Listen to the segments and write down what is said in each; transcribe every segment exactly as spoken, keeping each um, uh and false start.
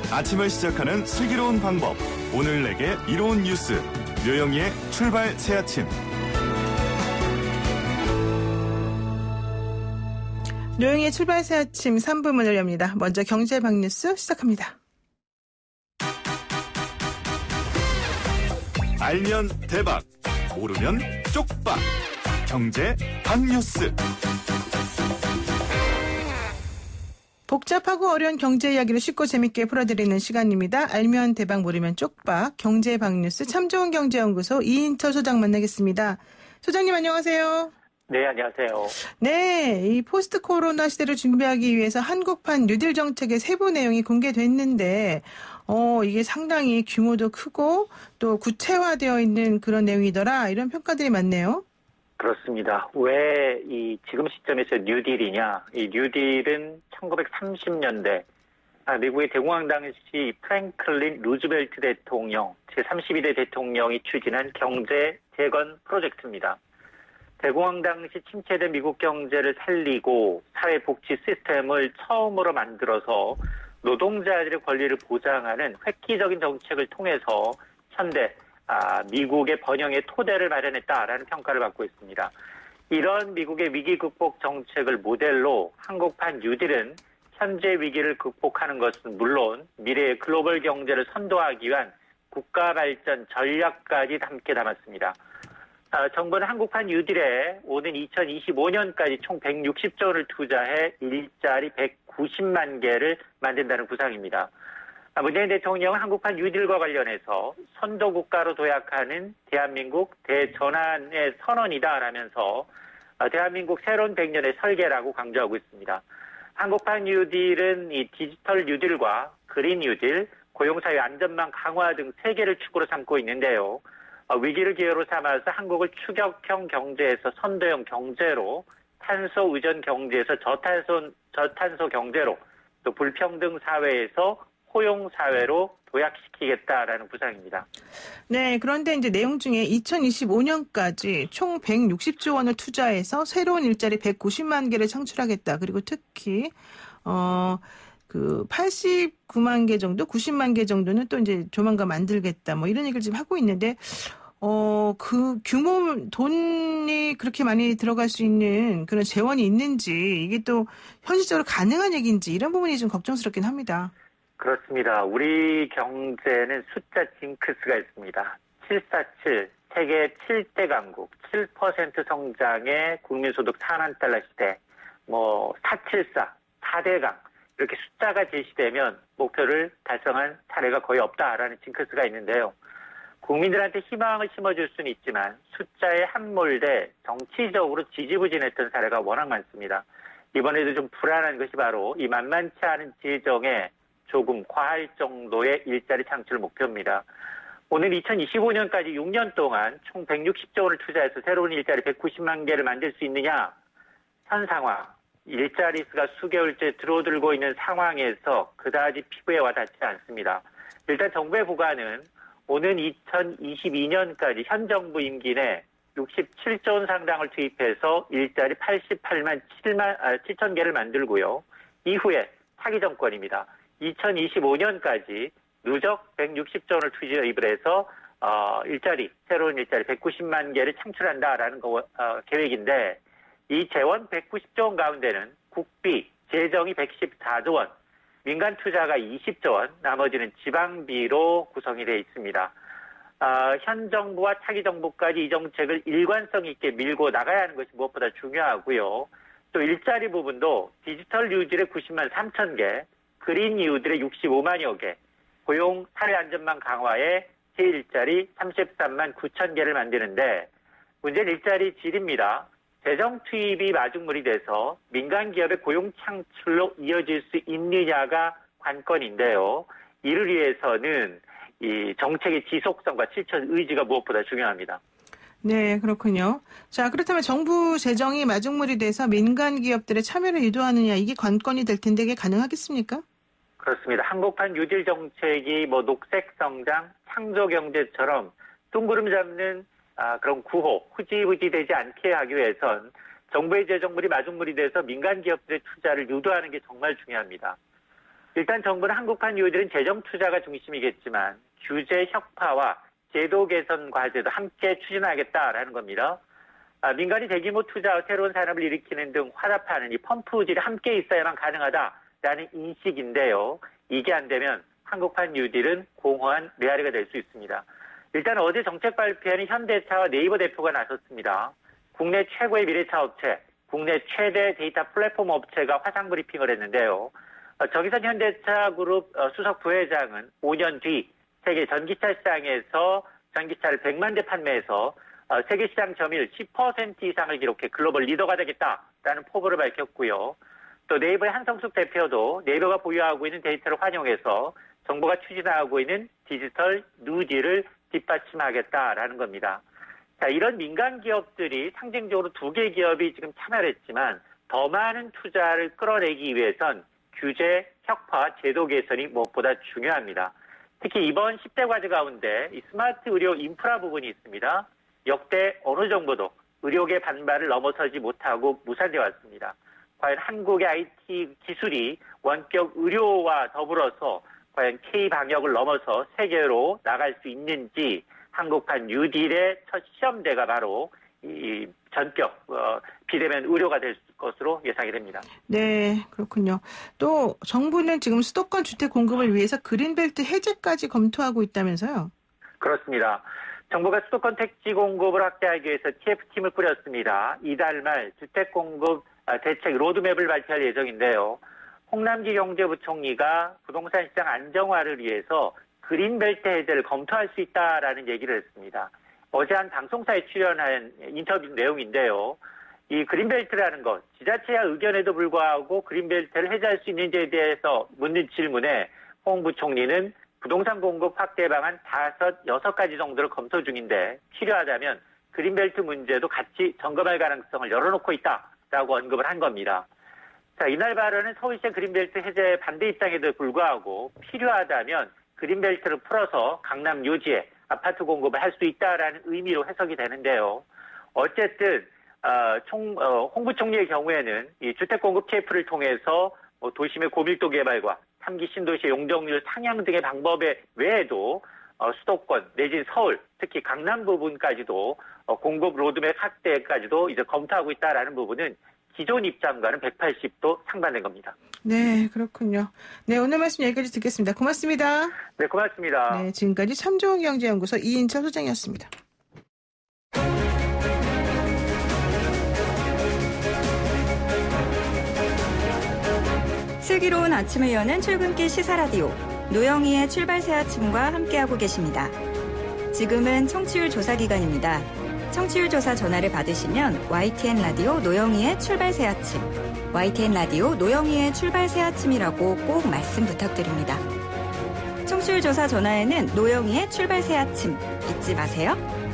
아침을 시작하는 슬기로운 방법. 오늘 내게 이로운 뉴스. 묘영이의 출발 새아침. 묘영이의 출발 새아침 삼 부 문을 엽니다. 먼저 경제 박뉴스 시작합니다. 알면 대박. 모르면 쪽박. 경제 박뉴스. 복잡하고 어려운 경제 이야기를 쉽고 재밌게 풀어드리는 시간입니다. 알면 대박 모르면 쪽박 경제 박뉴스 참 좋은 경제연구소 이인철 소장 만나겠습니다. 소장님 안녕하세요. 네, 안녕하세요. 네, 이 포스트 코로나 시대를 준비하기 위해서 한국판 뉴딜 정책의 세부 내용이 공개됐는데 어 이게 상당히 규모도 크고 또 구체화되어 있는 그런 내용이더라 이런 평가들이 많네요. 그렇습니다. 왜 이 지금 시점에서 뉴딜이냐? 이 뉴딜은 천구백삼십 년대 아, 미국의 대공황 당시 프랭클린 루즈벨트 대통령, 제삼십이 대 대통령이 추진한 경제 재건 프로젝트입니다. 대공황 당시 침체된 미국 경제를 살리고 사회복지 시스템을 처음으로 만들어서 노동자들의 권리를 보장하는 획기적인 정책을 통해서 현대 아, 미국의 번영의 토대를 마련했다라는 평가를 받고 있습니다. 이런 미국의 위기 극복 정책을 모델로 한국판 뉴딜은 현재 위기를 극복하는 것은 물론 미래의 글로벌 경제를 선도하기 위한 국가 발전 전략까지 함께 담았습니다. 아, 정부는 한국판 뉴딜에 오는 이천이십오 년까지 총 백육십조 원을 투자해 일자리 백구십만 개를 만든다는 구상입니다. 문재인 대통령은 한국판 뉴딜과 관련해서 선도국가로 도약하는 대한민국 대전환의 선언이다라면서 대한민국 새로운 백 년의 설계라고 강조하고 있습니다. 한국판 뉴딜은 이 디지털 뉴딜과 그린 뉴딜, 고용사회 안전망 강화 등 세 개를 축으로 삼고 있는데요. 위기를 기회로 삼아서 한국을 추격형 경제에서 선도형 경제로, 탄소 의존 경제에서 저탄소, 저탄소 경제로, 또 불평등 사회에서 포용 사회로 도약시키겠다라는 구상입니다. 네, 그런데 이제 내용 중에 이천이십오 년까지 총 백육십조 원을 투자해서 새로운 일자리 백구십만 개를 창출하겠다. 그리고 특히 어 그 팔십구만 개 정도, 구십만 개 정도는 또 이제 조만간 만들겠다. 뭐 이런 얘기를 지금 하고 있는데 어 그 규모 돈이 그렇게 많이 들어갈 수 있는 그런 재원이 있는지 이게 또 현실적으로 가능한 얘기인지 이런 부분이 좀 걱정스럽긴 합니다. 그렇습니다. 우리 경제는 숫자 징크스가 있습니다. 칠사칠, 세계 칠 대 강국, 칠 퍼센트 성장의 국민소득 사만 달러 시대, 뭐 사칠사, 사 대강 이렇게 숫자가 제시되면 목표를 달성한 사례가 거의 없다라는 징크스가 있는데요. 국민들한테 희망을 심어줄 수는 있지만 숫자에 함몰돼 정치적으로 지지부진했던 사례가 워낙 많습니다. 이번에도 좀 불안한 것이 바로 이 만만치 않은 재정에 조금 과할 정도의 일자리 창출 목표입니다. 오늘 이천이십오 년까지 육 년 동안 총 백육십조 원을 투자해서 새로운 일자리 백구십만 개를 만들 수 있느냐? 현 상황, 일자리 수가 수개월째 줄어들고 있는 상황에서 그다지 피부에 와닿지 않습니다. 일단 정부의 구간은 오는 이천이십이 년까지 현 정부 임기 내 육십칠조 원 상당을 투입해서 일자리 팔십팔만 칠천 개를 만들고요. 이후에 차기 정권입니다. 이천이십오 년까지 누적 백육십조 원을 투입을 해서 어, 일자리, 새로운 일자리 백구십만 개를 창출한다라는 거, 어, 계획인데 이 재원 백구십조 원 가운데는 국비, 재정이 백십사조 원, 민간 투자가 이십조 원, 나머지는 지방비로 구성이 되어 있습니다. 어, 현 정부와 차기 정부까지 이 정책을 일관성 있게 밀고 나가야 하는 것이 무엇보다 중요하고요. 또 일자리 부분도 디지털 뉴딜의 구십만 삼천 개, 그린 뉴딜의 육십오만여 개, 고용 사회 안전망 강화에 새 일자리 삼십삼만 구천 개를 만드는데 문제는 일자리 질입니다. 재정 투입이 마중물이 돼서 민간 기업의 고용 창출로 이어질 수 있느냐가 관건인데요. 이를 위해서는 이 정책의 지속성과 실천 의지가 무엇보다 중요합니다. 네, 그렇군요. 자, 그렇다면 정부 재정이 마중물이 돼서 민간 기업들의 참여를 유도하느냐 이게 관건이 될 텐데 이게 가능하겠습니까? 그렇습니다. 한국판 뉴딜 정책이 뭐 녹색 성장, 창조 경제처럼 둥구름 잡는 아, 그런 구호, 후지부지 되지 않게 하기 위해선 정부의 재정물이 마중물이 돼서 민간 기업들의 투자를 유도하는 게 정말 중요합니다. 일단 정부는 한국판 뉴딜은 재정 투자가 중심이겠지만 규제 혁파와 제도 개선 과제도 함께 추진하겠다라는 겁니다. 아, 민간이 대규모 투자와 새로운 산업을 일으키는 등 화답하는 이 펌프질이 함께 있어야만 가능하다라는 인식인데요. 이게 안 되면 한국판 뉴딜은 공허한 메아리가 될 수 있습니다. 일단 어제 정책 발표에는 현대차와 네이버 대표가 나섰습니다. 국내 최고의 미래차 업체, 국내 최대 데이터 플랫폼 업체가 화상 브리핑을 했는데요. 어, 저기서 현대차 그룹 어, 수석 부회장은 오 년 뒤 세계 전기차 시장에서 전기차를 백만 대 판매해서 어, 세계 시장 점유율 십 퍼센트 이상을 기록해 글로벌 리더가 되겠다라는 포부를 밝혔고요. 또 네이버의 한성숙 대표도 네이버가 보유하고 있는 데이터를 활용해서 정부가 추진하고 있는 디지털 뉴딜을 뒷받침하겠다라는 겁니다. 자, 이런 민간 기업들이 상징적으로 두 개 기업이 지금 참여를 했지만 더 많은 투자를 끌어내기 위해선 규제, 혁파, 제도 개선이 무엇보다 중요합니다. 특히 이번 십 대 과제 가운데 이 스마트 의료 인프라 부분이 있습니다. 역대 어느 정부도 의료계 반발을 넘어서지 못하고 무산되어 왔습니다. 과연 한국의 아이티 기술이 원격 의료와 더불어서 과연 K방역을 넘어서 세계로 나갈 수 있는지 한국판 뉴딜의 첫 시험대가 바로 이 전격 어, 비대면 의료가 될 것으로 예상이 됩니다. 네, 그렇군요. 또 정부는 지금 수도권 주택 공급을 위해서 그린벨트 해제까지 검토하고 있다면서요? 그렇습니다. 정부가 수도권 택지 공급을 확대하기 위해서 티에프팀을 꾸렸습니다. 이달 말 주택 공급 대책 로드맵을 발표할 예정인데요. 홍남기 경제부총리가 부동산 시장 안정화를 위해서 그린벨트 해제를 검토할 수 있다라는 얘기를 했습니다. 어제 한 방송사에 출연한 인터뷰 내용인데요. 이 그린벨트라는 것, 지자체의 의견에도 불구하고 그린벨트를 해제할 수 있는지에 대해서 묻는 질문에 홍 부총리는 부동산 공급 확대 방안 다섯, 여섯 가지 정도를 검토 중인데 필요하다면 그린벨트 문제도 같이 점검할 가능성을 열어놓고 있다라고 언급을 한 겁니다. 자, 이날 발언은 서울시의 그린벨트 해제 반대 입장에도 불구하고 필요하다면 그린벨트를 풀어서 강남 요지에 아파트 공급을 할 수 있다라는 의미로 해석이 되는데요. 어쨌든 어, 총, 어, 홍 부총리의 경우에는 이 주택 공급 티에프를 통해서 뭐 도심의 고밀도 개발과 삼 기 신도시의 용적률 상향 등의 방법에 외에도 어, 수도권 내진 서울, 특히 강남 부분까지도 어, 공급 로드맵 확대까지도 이제 검토하고 있다라는 부분은 기존 입장과는 백팔십 도 상반된 겁니다. 네, 그렇군요. 네, 오늘 말씀 여기까지 듣겠습니다. 고맙습니다. 네, 고맙습니다. 네, 지금까지 참좋은 경제연구소 이인철 소장이었습니다. 슬기로운 아침을 여는 출근길 시사라디오 노영희의 출발 새 아침과 함께하고 계십니다. 지금은 청취율 조사 기간입니다. 청취율 조사 전화를 받으시면 와이티엔 라디오 노영희의 출발 새 아침, 와이티엔 라디오 노영희의 출발 새 아침이라고 꼭 말씀 부탁드립니다. 청취율 조사 전화에는 노영희의 출발 새 아침 잊지 마세요.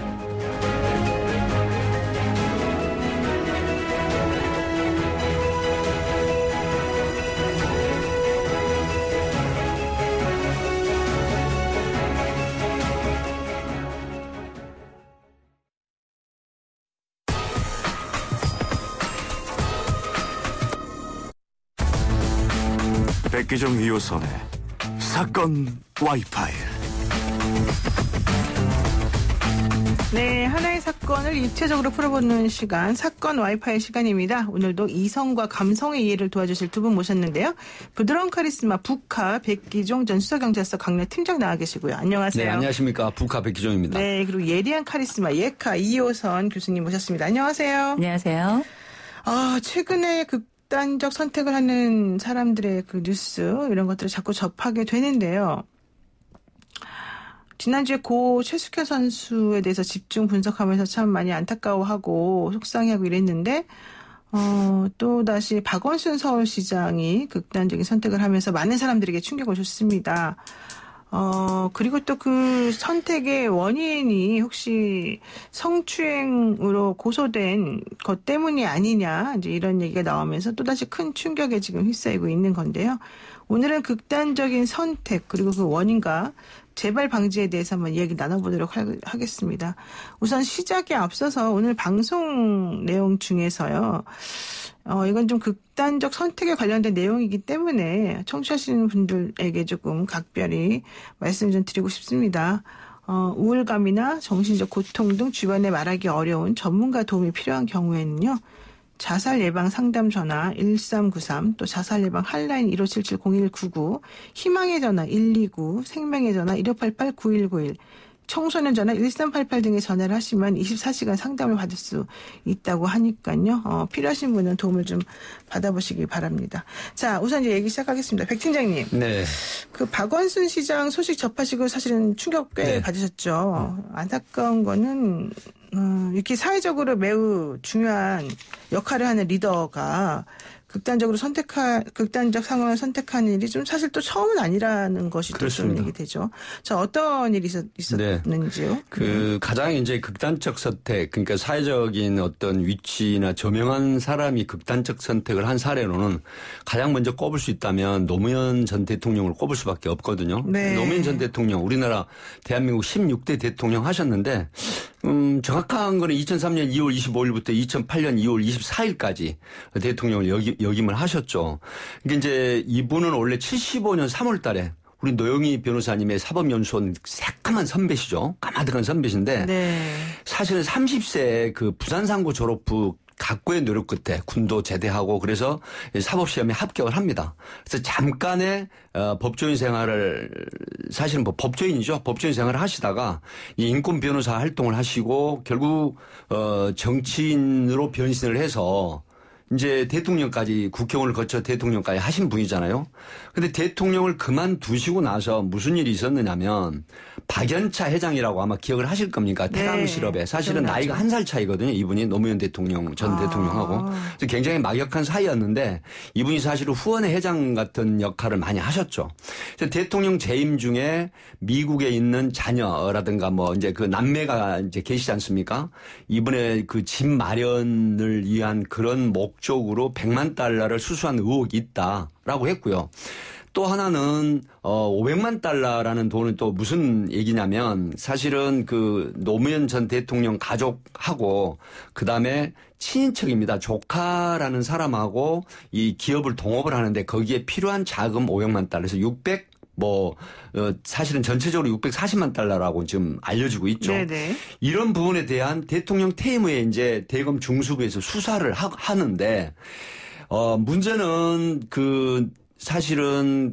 백기정 이호선의 사건 와이파이. 네, 하나의 사건을 입체적으로 풀어보는 시간, 사건 와이파이 시간입니다. 오늘도 이성과 감성의 이해를 도와주실 두 분 모셨는데요. 부드러운 카리스마 북카 백기종 전 수석경제서 강내 팀장 나와 계시고요. 안녕하세요. 네, 안녕하십니까. 북카 백기종입니다. 네, 그리고 예리한 카리스마 예카 이호선 교수님 모셨습니다. 안녕하세요. 안녕하세요. 아, 최근에 극단적 선택을 하는 사람들의 그 뉴스 이런 것들을 자꾸 접하게 되는데요. 지난주에 고 최숙현 선수에 대해서 집중 분석하면서 참 많이 안타까워하고 속상해하고 이랬는데 어, 또다시 박원순 서울시장이 극단적인 선택을 하면서 많은 사람들에게 충격을 줬습니다. 어, 그리고 또 그 선택의 원인이 혹시 성추행으로 고소된 것 때문이 아니냐, 이제 이런 얘기가 나오면서 또다시 큰 충격에 지금 휩싸이고 있는 건데요. 오늘은 극단적인 선택, 그리고 그 원인과 재발 방지에 대해서 한번 이야기 나눠보도록 하, 하겠습니다. 우선 시작에 앞서서 오늘 방송 내용 중에서요. 어, 이건 좀 극단적 선택에 관련된 내용이기 때문에 청취하시는 분들에게 조금 각별히 말씀 좀 드리고 싶습니다. 어, 우울감이나 정신적 고통 등 주변에 말하기 어려운 전문가 도움이 필요한 경우에는요. 자살 예방 상담 전화 일삼구삼 또 자살 예방 핫라인 일오칠칠 공일구구 희망의 전화 일이구 생명의 전화 일오팔팔 구일구일 청소년 전화 일삼팔팔 등에 전화를 하시면 이십사 시간 상담을 받을 수 있다고 하니까요. 어, 필요하신 분은 도움을 좀 받아보시기 바랍니다. 자, 우선 이제 얘기 시작하겠습니다. 백 팀장님. 네. 그 박원순 시장 소식 접하시고 사실은 충격 꽤 네. 받으셨죠. 안타까운 거는 음, 이렇게 사회적으로 매우 중요한 역할을 하는 리더가 극단적으로 선택한 극단적 상황을 선택한 일이 좀 사실 또 처음은 아니라는 것이 또 좀 얘기되죠. 자, 어떤 일이 있었, 있었는지요? 네. 그 가장 이제 극단적 선택, 그러니까 사회적인 어떤 위치나 저명한 사람이 극단적 선택을 한 사례로는 가장 먼저 꼽을 수 있다면 노무현 전 대통령을 꼽을 수밖에 없거든요. 네. 노무현 전 대통령, 우리나라 대한민국 십육 대 대통령 하셨는데 음, 정확한 거는 이천삼 년 이월 이십오일부터 이천팔 년 이월 이십사일까지 대통령을 역임, 역임을 하셨죠. 그러니까 이제 이분은 원래 칠십오 년 삼월 달에 우리 노영희 변호사님의 사법연수원 새까만 선배시죠. 까마득한 선배신데 네. 사실은 삼십 세에 그 부산상고 졸업 후 각고의 노력 끝에 군도 제대하고 그래서 사법시험에 합격을 합니다. 그래서 잠깐의 어, 법조인 생활을 사실은 뭐 법조인이죠. 법조인 생활을 하시다가 이 인권 변호사 활동을 하시고 결국 어, 정치인으로 변신을 해서 이제 대통령까지 국회의원을 거쳐 대통령까지 하신 분이잖아요. 근데 대통령을 그만두시고 나서 무슨 일이 있었느냐면 박연차 회장이라고 아마 기억을 하실 겁니까? 태강 실업에. 네. 사실은 기억나죠. 나이가 한 살 차이거든요. 이분이 노무현 대통령 전 아. 대통령하고. 그래서 굉장히 막역한 사이였는데 이분이 사실은 후원회 회장 같은 역할을 많이 하셨죠. 그래서 대통령 재임 중에 미국에 있는 자녀라든가 뭐 이제 그 남매가 이제 계시지 않습니까? 이분의 그 집 마련을 위한 그런 목적으로 백만 달러를 수수한 의혹이 있다라고 했고요. 또 하나는 어 오백만 달러라는 돈은 또 무슨 얘기냐면 사실은 그 노무현 전 대통령 가족하고 그다음에 친인척입니다. 조카라는 사람하고 이 기업을 동업을 하는데 거기에 필요한 자금 오백만 달러에서 육백 뭐 어, 사실은 전체적으로 육백사십만 달러라고 지금 알려지고 있죠. 네네. 이런 부분에 대한 대통령 퇴임 후에 이제 대검 중수부에서 수사를 하, 하는데 어 문제는 그 사실은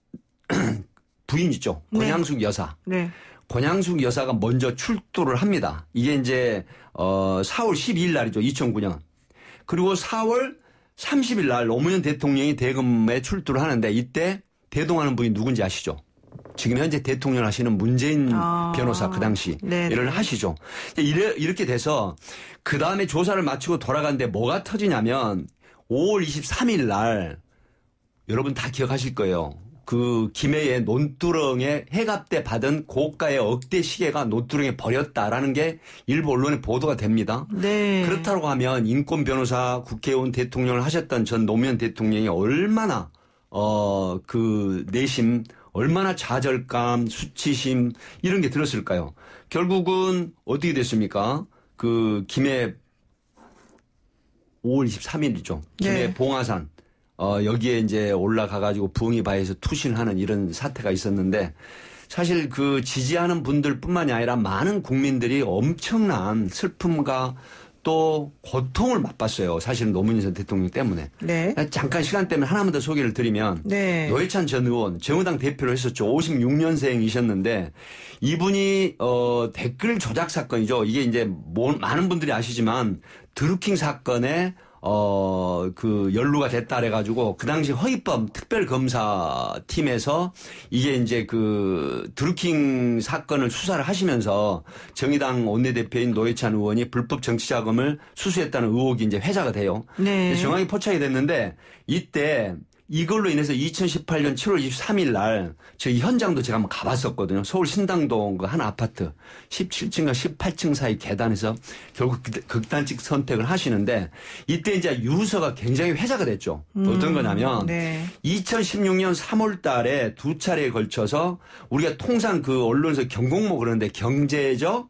부인이죠. 권양숙 네. 여사. 네. 권양숙 여사가 먼저 출두를 합니다. 이게 이제 어 사월 십이일 날이죠. 이천구 년. 그리고 사월 삼십일 날 노무현 대통령이 대검에 출두를 하는데 이때 대동하는 분이 누군지 아시죠? 지금 현재 대통령 하시는 문재인 아, 변호사 그 당시 이를 하시죠. 이래, 이렇게 돼서 그 다음에 조사를 마치고 돌아갔는데 뭐가 터지냐면 오월 이십삼일 날 여러분 다 기억하실 거예요. 그 김해의 논두렁에 해갑 때 받은 고가의 억대 시계가 논두렁에 버렸다라는 게 일부 언론에 보도가 됩니다. 네. 그렇다고 하면 인권 변호사 국회의원 대통령을 하셨던 전 노무현 대통령이 얼마나 어, 그 내심 얼마나 좌절감, 수치심 이런 게 들었을까요? 결국은 어떻게 됐습니까? 그 김해 오월 이십삼일이죠. 김해 네. 봉화산. 어, 여기에 이제 올라가가지고 부엉이 바위에서 투신하는 이런 사태가 있었는데 사실 그 지지하는 분들 뿐만이 아니라 많은 국민들이 엄청난 슬픔과 또 고통을 맛봤어요. 사실은 노무현 전 대통령 때문에. 네. 잠깐 시간 때문에 하나만 더 소개를 드리면 네. 노회찬 전 의원 정의당 대표를 했었죠. 오십육 년생이셨는데 이분이 어, 댓글 조작 사건이죠. 이게 이제 뭐, 많은 분들이 아시지만 드루킹 사건에 어, 그, 연루가 됐다 그래가지고, 그 당시 허위법 특별검사팀에서 이게 이제 그, 드루킹 사건을 수사를 하시면서 정의당 원내대표인 노회찬 의원이 불법 정치자금을 수수했다는 의혹이 이제 회자가 돼요. 네. 정황이 포착이 됐는데, 이때 이걸로 인해서 이천십팔 년 칠월 이십삼일 날 저희 현장도 제가 한번 가봤었거든요. 서울 신당동 그 한 아파트 십칠 층과 십팔 층 사이 계단에서 결국 극단적 선택을 하시는데 이때 이제 유서가 굉장히 회자가 됐죠. 음, 어떤 거냐면 네. 이천십육 년 삼월 달에 두 차례에 걸쳐서 우리가 통상 그 언론에서 경공모 그러는데 경제적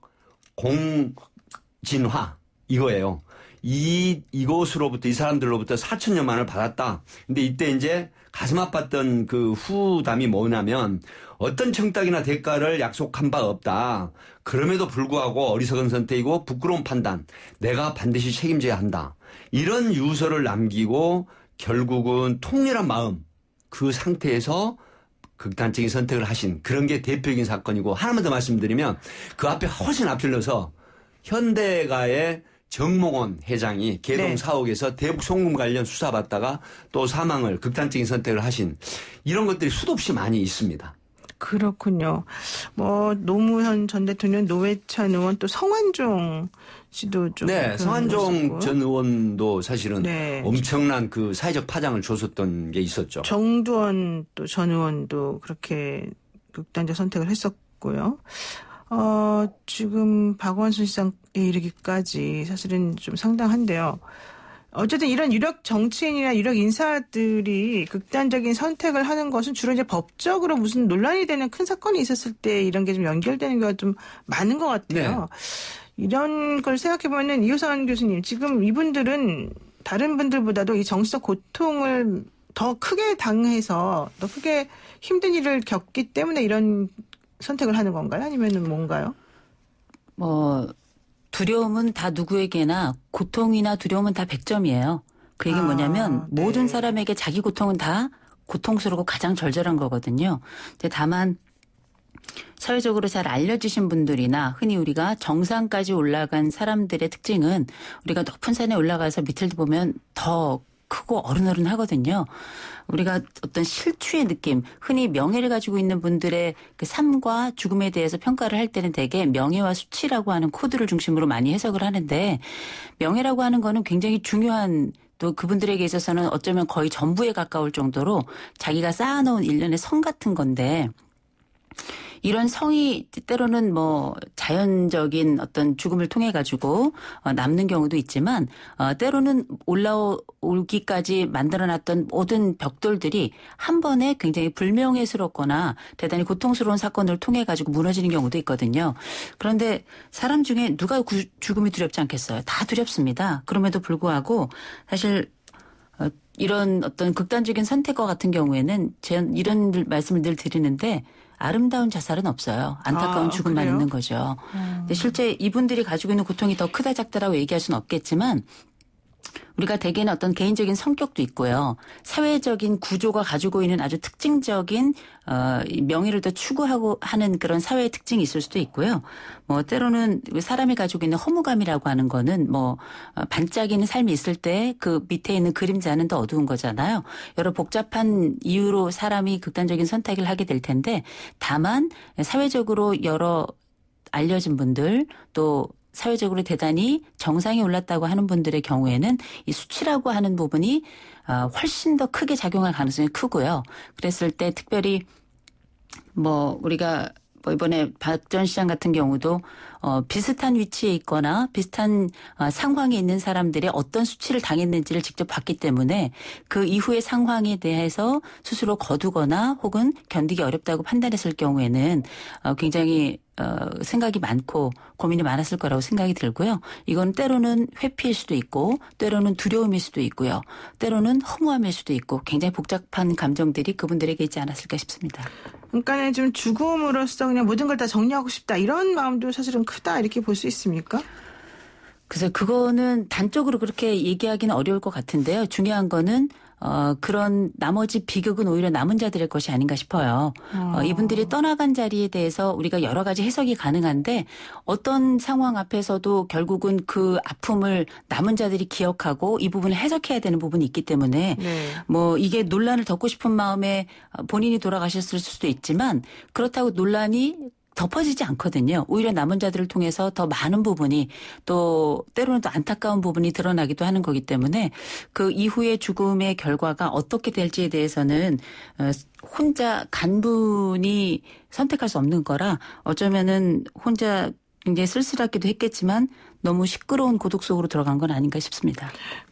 공진화 이거예요. 이, 이곳으로부터, 이 사람들로부터 사천여만을 받았다. 근데 이때 이제 가슴 아팠던 그 후담이 뭐냐면 어떤 청탁이나 대가를 약속한 바 없다. 그럼에도 불구하고 어리석은 선택이고 부끄러운 판단. 내가 반드시 책임져야 한다. 이런 유서를 남기고 결국은 통렬한 마음 그 상태에서 극단적인 선택을 하신 그런 게 대표적인 사건이고 하나만 더 말씀드리면 그 앞에 훨씬 앞질러서 현대가의 정몽원 회장이 개동 네. 사옥에서 대북 송금 관련 수사받다가 또 사망을 극단적인 선택을 하신 이런 것들이 수도 없이 많이 있습니다. 그렇군요. 뭐 노무현 전 대통령, 노회찬 의원 또 성완종 씨도 좀 네, 성완종 전 의원도 사실은 네. 엄청난 그 사회적 파장을 줬었던 게 있었죠. 정두원 또 전 의원도 그렇게 극단적 선택을 했었고요. 어, 지금 박원순 시장에 이르기까지 사실은 좀 상당한데요. 어쨌든 이런 유력 정치인이나 유력 인사들이 극단적인 선택을 하는 것은 주로 이제 법적으로 무슨 논란이 되는 큰 사건이 있었을 때 이런 게 좀 연결되는 경우가 좀 많은 것 같아요. 네. 이런 걸 생각해보면 이호선 교수님, 지금 이분들은 다른 분들보다도 이 정치적 고통을 더 크게 당해서 더 크게 힘든 일을 겪기 때문에 이런 선택을 하는 건가요? 아니면 뭔가요? 뭐 두려움은 다 누구에게나 고통이나 두려움은 다 백 점이에요. 그 얘기는 아, 뭐냐면 네. 모든 사람에게 자기 고통은 다 고통스럽고 가장 절절한 거거든요. 근데 다만 사회적으로 잘 알려지신 분들이나 흔히 우리가 정상까지 올라간 사람들의 특징은 우리가 높은 산에 올라가서 밑을 보면 더 크고 어른어른하거든요. 우리가 어떤 실추의 느낌, 흔히 명예를 가지고 있는 분들의 그 삶과 죽음에 대해서 평가를 할 때는 대개 명예와 수치라고 하는 코드를 중심으로 많이 해석을 하는데 명예라고 하는 거는 굉장히 중요한 또 그분들에게 있어서는 어쩌면 거의 전부에 가까울 정도로 자기가 쌓아놓은 일련의 성 같은 건데 이런 성이 때로는 뭐 자연적인 어떤 죽음을 통해 가지고 남는 경우도 있지만 때로는 올라오기까지 만들어놨던 모든 벽돌들이 한 번에 굉장히 불명예스럽거나 대단히 고통스러운 사건을 통해 가지고 무너지는 경우도 있거든요. 그런데 사람 중에 누가 죽음이 두렵지 않겠어요? 다 두렵습니다. 그럼에도 불구하고 사실 이런 어떤 극단적인 선택과 같은 경우에는 제가 이런 말씀을 늘 드리는데 아름다운 자살은 없어요. 안타까운 아, 죽음만 그래요? 있는 거죠. 음. 근데 실제 이분들이 가지고 있는 고통이 더 크다 작다라고 얘기할 수는 없겠지만 우리가 대개는 어떤 개인적인 성격도 있고요. 사회적인 구조가 가지고 있는 아주 특징적인 어, 명예를 더 추구하고 하는 그런 사회의 특징이 있을 수도 있고요. 뭐 때로는 사람이 가지고 있는 허무감이라고 하는 거는 뭐 반짝이는 삶이 있을 때 그 밑에 있는 그림자는 더 어두운 거잖아요. 여러 복잡한 이유로 사람이 극단적인 선택을 하게 될 텐데 다만 사회적으로 여러 알려진 분들 또 사회적으로 대단히 정상에 올랐다고 하는 분들의 경우에는 이 수치라고 하는 부분이 훨씬 더 크게 작용할 가능성이 크고요. 그랬을 때 특별히 뭐 우리가 뭐 이번에 박 전 시장 같은 경우도 어 비슷한 위치에 있거나 비슷한 어 상황에 있는 사람들이 어떤 수치를 당했는지를 직접 봤기 때문에 그 이후의 상황에 대해서 스스로 거두거나 혹은 견디기 어렵다고 판단했을 경우에는 어 굉장히 어 생각이 많고 고민이 많았을 거라고 생각이 들고요. 이건 때로는 회피일 수도 있고 때로는 두려움일 수도 있고요. 때로는 허무함일 수도 있고 굉장히 복잡한 감정들이 그분들에게 있지 않았을까 싶습니다. 그러니까 좀 죽음으로써 그냥 모든 걸 다 정리하고 싶다 이런 마음도 사실은 크다 이렇게 볼 수 있습니까? 그래서 그거는 단적으로 그렇게 얘기하기는 어려울 것 같은데요. 중요한 거는 어, 그런 나머지 비극은 오히려 남은 자들의 것이 아닌가 싶어요. 어. 어, 이분들이 떠나간 자리에 대해서 우리가 여러 가지 해석이 가능한데 어떤 상황 앞에서도 결국은 그 아픔을 남은 자들이 기억하고 이 부분을 해석해야 되는 부분이 있기 때문에 네. 뭐 이게 논란을 덮고 싶은 마음에 본인이 돌아가셨을 수도 있지만 그렇다고 논란이 덮어지지 않거든요. 오히려 남은 자들을 통해서 더 많은 부분이 또 때로는 또 안타까운 부분이 드러나기도 하는 거기 때문에 그 이후의 죽음의 결과가 어떻게 될지에 대해서는 혼자 간분이 선택할 수 없는 거라 어쩌면은 혼자 굉장히 쓸쓸하기도 했겠지만 너무 시끄러운 고독 속으로 들어간 건 아닌가 싶습니다.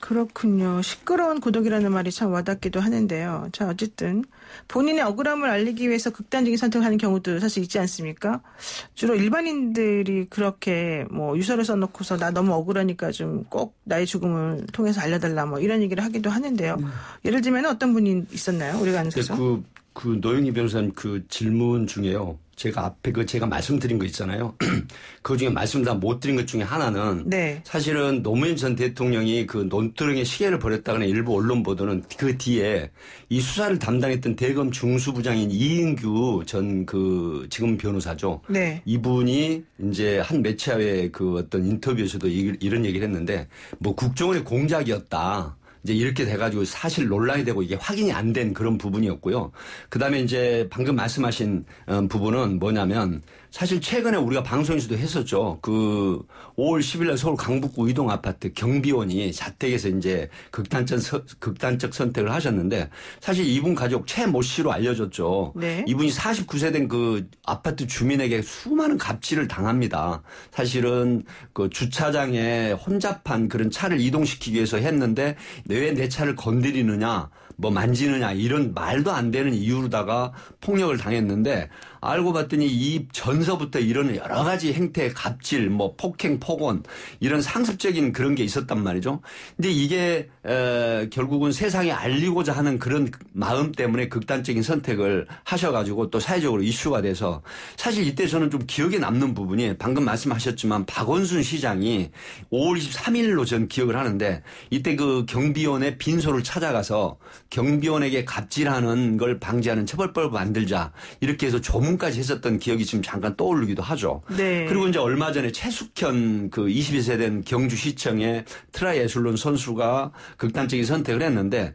그렇군요. 시끄러운 고독이라는 말이 참 와닿기도 하는데요. 자, 어쨌든 본인의 억울함을 알리기 위해서 극단적인 선택을 하는 경우도 사실 있지 않습니까? 주로 일반인들이 그렇게 뭐 유서를 써놓고서 나 너무 억울하니까 좀 꼭 나의 죽음을 통해서 알려달라 뭐 이런 얘기를 하기도 하는데요. 음. 예를 들면 어떤 분이 있었나요? 우리가 아는 사람? 그, 그 노영희 변호사님 그 질문 중에요. 제가 앞에 그 제가 말씀드린 거 있잖아요. 그 중에 말씀 다 못 드린 것 중에 하나는 네. 사실은 노무현 전 대통령이 그 논두렁의 시계를 버렸다거나 일부 언론 보도는 그 뒤에 이 수사를 담당했던 대검 중수부장인 이인규 전 그 지금 변호사죠. 네. 이분이 이제 한 매체와의 그 어떤 인터뷰에서도 이런 얘기를 했는데 뭐 국정원의 공작이었다. 이제 이렇게 돼가지고 사실 논란이 되고 이게 확인이 안 된 그런 부분이었고요. 그 다음에 이제 방금 말씀하신 부분은 뭐냐면 사실 최근에 우리가 방송에서도 했었죠. 그 오월 십일 날 서울 강북구 의동 아파트 경비원이 자택에서 이제 극단적, 서, 극단적 선택을 하셨는데 사실 이분 가족 최 모 씨로 알려졌죠. 네. 이분이 사십구 세 된 그 아파트 주민에게 수많은 갑질을 당합니다. 사실은 그 주차장에 혼잡한 그런 차를 이동시키기 위해서 했는데 왜 내 차를 건드리느냐 뭐 만지느냐 이런 말도 안 되는 이유로다가 폭력을 당했는데 알고 봤더니 이 전서부터 이런 여러 가지 행태, 갑질, 뭐 폭행, 폭언 이런 상습적인 그런 게 있었단 말이죠. 근데 이게 에, 결국은 세상에 알리고자 하는 그런 마음 때문에 극단적인 선택을 하셔가지고 또 사회적으로 이슈가 돼서 사실 이때 저는 좀 기억에 남는 부분이 방금 말씀하셨지만 박원순 시장이 오월 이십삼일로 전 기억을 하는데 이때 그 경비원의 빈소를 찾아가서 경비원에게 갑질하는 걸 방지하는 처벌법을 만들자 이렇게 해서 조문까지 했었던 기억이 지금 잠깐 떠오르기도 하죠. 네. 그리고 이제 얼마 전에 최숙현 그 이십이 세 된 경주시청의 트라이 예술론 선수가 극단적인 선택을 했는데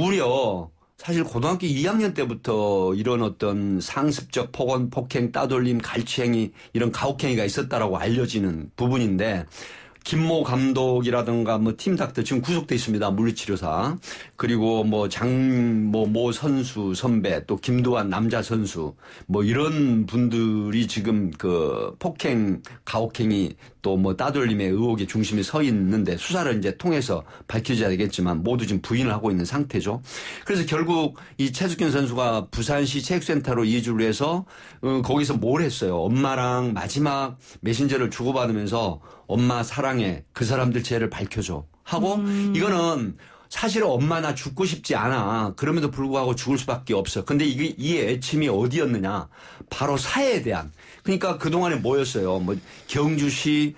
무려 사실 고등학교 이 학년 때부터 이런 어떤 상습적 폭언, 폭행, 따돌림, 갈취행위 이런 가혹행위가 있었다라고 알려지는 부분인데 김모 감독이라든가 뭐 팀닥터 지금 구속돼 있습니다. 물리치료사. 그리고 뭐 장, 뭐, 모 선수 선배 또 김도환 남자 선수 뭐 이런 분들이 지금 그 폭행, 가혹행위 또 뭐 따돌림의 의혹의 중심에 서 있는데 수사를 이제 통해서 밝혀져야 되겠지만 모두 지금 부인을 하고 있는 상태죠. 그래서 결국 이 최숙현 선수가 부산시 체육센터로 이주를 해서 어, 거기서 뭘 했어요. 엄마랑 마지막 메신저를 주고받으면서 엄마 사랑해. 그 사람들 죄를 밝혀줘. 하고 음. 이거는 사실 엄마 나 죽고 싶지 않아. 그럼에도 불구하고 죽을 수밖에 없어. 근데 이게 이 애침이 어디였느냐. 바로 사회에 대한. 그러니까 그동안에 뭐였어요. 뭐 경주시